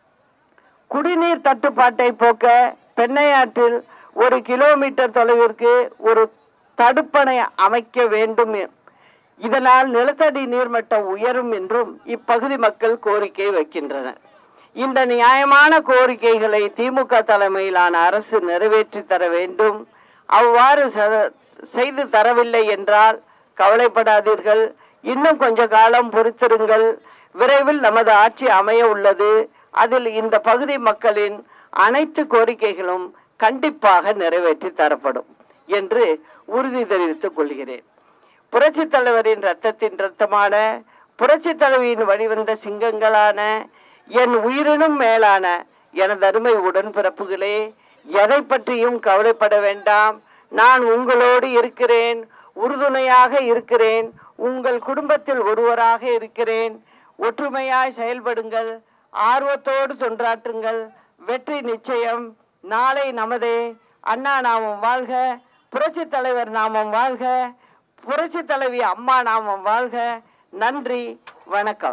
குடிநீர் தட்டுப்பாட்டை போக்க பெண்ணையாற்றில் ஒரு கிலோமீட்டர் தொலைவிற்கு ஒரு தடுப்பணை அமைக்க வேண்டும். இதனால் நிலத்தடி நீர்மட்டம் உயரும் என்றும் இப்பகுதி மக்கள் கோரிக்கை வைக்கின்றனர். இந்த நியாயமான கோரிக்கைகளை திமுக தலைமையிலான அரசு நிறைவேற்றி தர வேண்டும். அவ்வாறு செய்து தரவில்லை என்றால் கவலைப்படாதீர்கள், இன்னும் கொஞ்ச காலம் பொறுத்திருங்கள். விரைவில் நமது ஆட்சி அமைய உள்ளது. அதில் இந்த பகுதி மக்களின் அனைத்து கோரிக்கைகளும் கண்டிப்பாக நிறைவேற்றி தரப்படும் என்று உறுதி தெரிவித்துக் கொள்கிறேன். புரட்சி தலைவரின் ரத்தத்தின் ரத்தமான புரட்சி தலைவியின் வழிவந்த சிங்கங்களான என் உயிரினும் மேலான எனது அருமை உடன்பிறப்புகளே, எதை பற்றியும் கவலைப்பட வேண்டாம். நான் உங்களோடு இருக்கிறேன், உறுதுணையாக இருக்கிறேன், உங்கள் குடும்பத்தில் ஒருவராக இருக்கிறேன். ஒற்றுமையாய் செயல்படுங்கள், ஆர்வத்தோடு தொண்டாற்றுங்கள். வெற்றி நிச்சயம். நாளை நமதே. அண்ணா நாமம் வாழ்க, புரட்சி தலைவர் நாமம் வாழ்க, புரட்சி தலைவி அம்மா நாமம் வாழ்க. நன்றி, வணக்கம்.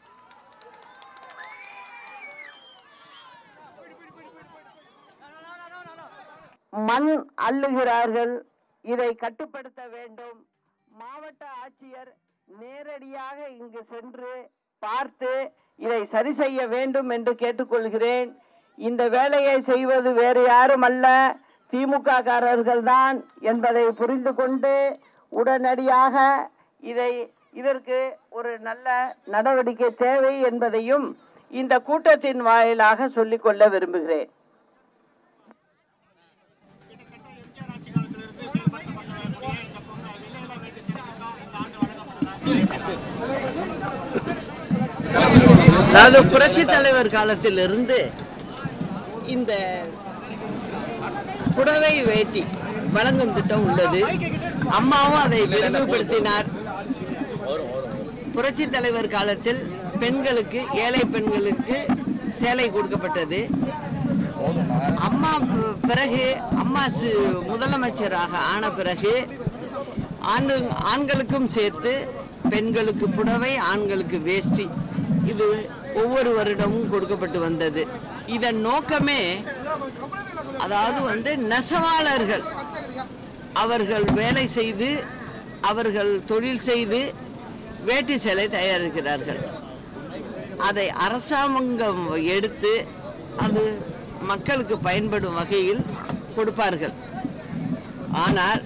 மண் அள்ளுகிறார்கள், இதை கட்டுப்படுத்த வேண்டும். மாவட்ட ஆட்சியர் நேரடியாக இங்கு சென்று பார்த்து இதை சரி செய்ய வேண்டும் என்று கேட்டுக்கொள்கிறேன். இந்த வேலையை செய்வது வேறு யாரும் அல்ல, திமுக காரர்கள் தான் என்பதை புரிந்து கொண்டு உடனடியாக இதை இதற்கு ஒரு நல்ல நடவடிக்கை தேவை என்பதையும் இந்த கூட்டத்தின் வாயிலாக சொல்லிக்கொள்ள விரும்புகிறேன். அதாவது புரட்சி தலைவர் காலத்திலிருந்து இந்த புடவை வேட்டி வழங்கும் திட்டம் உள்ளது. அம்மாவும் அதை விரிவுபடுத்தினார். புரட்சி தலைவர் காலத்தில் பெண்களுக்கு, ஏழை பெண்களுக்கு சேலை கொடுக்கப்பட்டது. அம்மா பிறகு அம்மா முதலமைச்சராக ஆன பிறகு ஆண்டு ஆண்களுக்கும் சேர்த்து பெண்களுக்கு புடவை, ஆண்களுக்கு வேஷ்டி, இது ஒவ்வொரு வருடமும் கொடுக்கப்பட்டு வந்தது. இதன் நோக்கமே அதாவது வந்து நெசவாளர்கள் அவர்கள் வேலை செய்து அவர்கள் தொழில் செய்து வேட்டி சேலை தயாரிக்கிறார்கள். அதை அரசாங்கம் எடுத்து அது மக்களுக்கு பயன்படும் வகையில் கொடுப்பார்கள். ஆனால்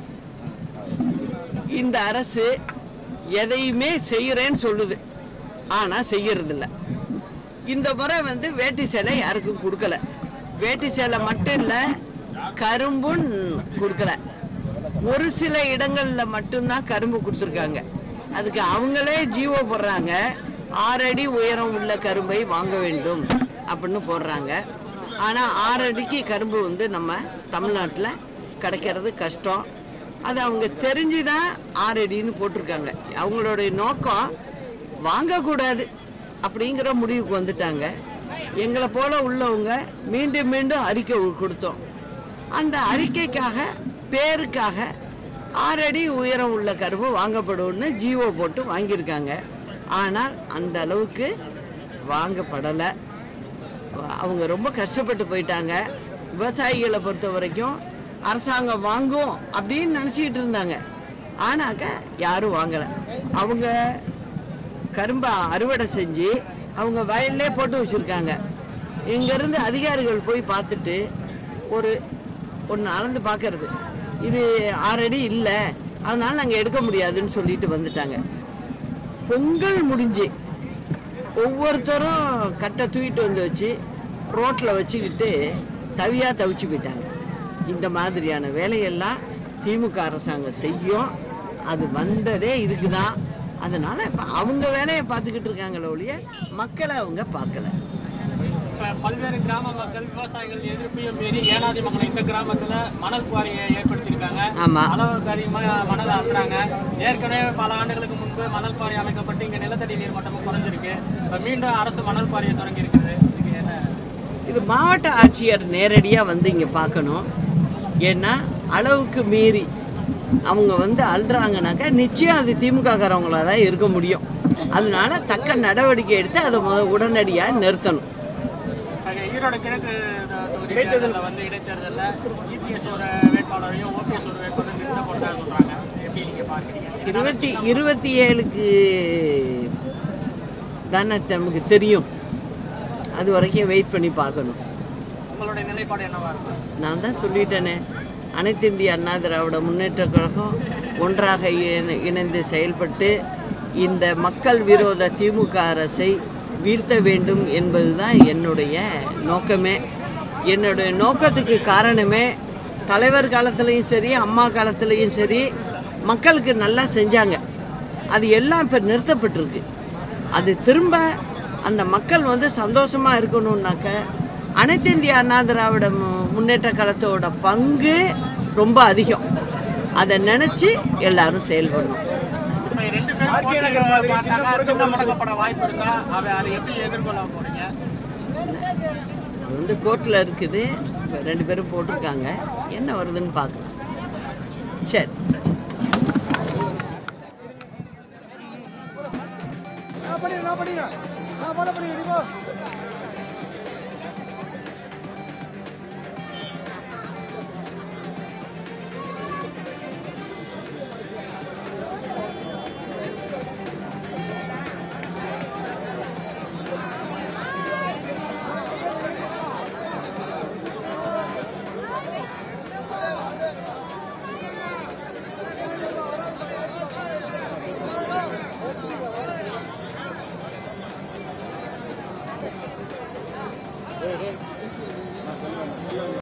இந்த அரசு எதையுமே செய்கிறேன்னு சொல்லுது, ஆனால் செய்யறதில்ல. இந்த முறை வந்து வேட்டி சேலை யாருக்கும் கொடுக்கல. வேட்டி சேலை மட்டும் இல்லை, கரும்பும் கொடுக்கல. ஒரு சில இடங்களில் மட்டும்தான் கரும்பு கொடுத்துருக்காங்க. அதுக்கு அவங்களே ஜீவோ போடுறாங்க, ஆறு அடி உயரம் உள்ள கரும்பை வாங்க வேண்டும் அப்படின்னு போடுறாங்க. ஆனால் ஆறு அடிக்கு கரும்பு வந்து நம்ம தமிழ்நாட்டில் கிடைக்கிறது கஷ்டம். அது அவங்க தெரிஞ்சுதான் ஆறு அடின்னு போட்டிருக்காங்க. அவங்களுடைய நோக்கம் வாங்கக்கூடாது அப்படிங்கிற முடிவுக்கு வந்துட்டாங்க. எங்களை போல உள்ளவங்க மீண்டும் மீண்டும் அறிக்கை கொடுத்தோம். அந்த அறிக்கைக்காக பேருக்காக ஆறு அடி உயரம் உள்ள கரும்பு வாங்கப்படும்னு ஜீவோ போட்டு வாங்கியிருக்காங்க. ஆனால் அந்த அளவுக்கு வாங்கப்படலை. அவங்க ரொம்ப கஷ்டப்பட்டு போயிட்டாங்க. விவசாயிகளை பொறுத்த வரைக்கும் அரசாங்கம் வாங்கும் அப்படின்னு நினச்சிக்கிட்டு இருந்தாங்க. ஆனாக்க யாரும் வாங்கலை. அவங்க கரும்பை அறுவடை செஞ்சு அவங்க வயல்லே போட்டு வச்சுருக்காங்க. இங்கேருந்து அதிகாரிகள் போய் பார்த்துட்டு ஒரு ஒன்று அளந்து பார்க்கறது, இது ஆறு அடி இல்லை, அதனால் நாங்கள் எடுக்க முடியாதுன்னு சொல்லிட்டு வந்துட்டாங்க. பொங்கல் முடிஞ்சு ஒவ்வொருத்தரும் கட்டை தூக்கிட்டு வந்து வச்சு ரோட்டில் வச்சுக்கிட்டு தவியாக தவிச்சு போயிட்டாங்க. இந்த மாதிரியான வேலையெல்லாம் திமுக அரசாங்கம் செய்யும். அது வந்ததே இதுக்கு தான். அதனால் இப்போ அவங்க வேலையை பார்த்துக்கிட்டு இருக்காங்களே ஒழிய மக்களை அவங்க பார்க்கல. பல்வேறு கிராம மக்கள் விவசாயிகள் எதிர்ப்பையும் மீறி ஏனாதி மக்களை இந்த கிராமத்தில் மணல் குவாரியை ஏற்படுத்தியிருக்காங்க. அளவுக்கு அதிகமாக மணல் அள்ளுறாங்க. ஏற்கனவே பல ஆண்டுகளுக்கு முன்பு மணல் குவாரி அமைக்கப்பட்டு இங்கே நிலத்தடி நீர் மட்டமும் குறைஞ்சிருக்கு. இப்போ மீண்டும் அரசு மணல் குவாரியை தொடங்கி இருக்குது. இதுக்கு என்ன? இது மாவட்ட ஆட்சியர் நேரடியாக வந்து இங்கே பார்க்கணும். ஏன்னா அளவுக்கு மீறி அவங்க வந்து அள்ளுறாங்கனாக்கா நிச்சயம் அது திமுக காரவங்களாக தான் இருக்க முடியும். அதனால தக்க நடவடிக்கை எடுத்து அதை முத உடனடியாக நிறுத்தணும். ஈரோடு கிழக்கு தொகுதியில் வந்து இடைத்தேர்தலில் இபிஎஸ் ஒரு வேட்பாளரையும் ஓபிஎஸ் ஒரு வேட்பாளரையும் நிறுத்த போட்டதாக சொல்கிறாங்க. எப்படி நீங்கள் பார்க்குறீங்க? இருபத்தி இருபத்தி ஏழுக்கு தானே நமக்கு தெரியும். அது வரைக்கும் வெயிட் பண்ணி பார்க்கணும். உங்களுடைய நிலைப்பாடு என்னவா இருக்கும்? நான் தான் சொல்லிட்டேனே, அனைத்து இந்திய அண்ணா திராவிட முன்னேற்ற கழகம் ஒன்றாக இணைந்து செயல்பட்டு இந்த மக்கள் விரோத திமுக அரசை வீழ்த்த வேண்டும் என்பது தான் என்னுடைய நோக்கமே. என்னுடைய நோக்கத்துக்கு காரணமே தலைவர் காலத்துலேயும் சரி, அம்மா காலத்துலேயும் சரி மக்களுக்கு நல்லா செஞ்சாங்க. அது எல்லாம் இப்போ நிறுத்தப்பட்டிருக்கு. அது திரும்ப அந்த மக்கள் வந்து சந்தோஷமாக இருக்கணும்னாக்க அனைத்து இந்திய அண்ணா திராவிட முன்னேற்ற கழகத்தோட பங்கு ரொம்ப அதிகம். அதை நினச்சி எல்லாரும் செயல்படணும். அது வந்து கோர்ட்டில் இருக்குது. ரெண்டு பேரும் போட்டிருக்காங்க. என்ன வருதுன்னு பார்க்கலாம். சரி, நான் பண்ணிடுறேன் நான் பண்ணிடுறேன் நான் ஃபாலோ பண்ணிடுறேன்.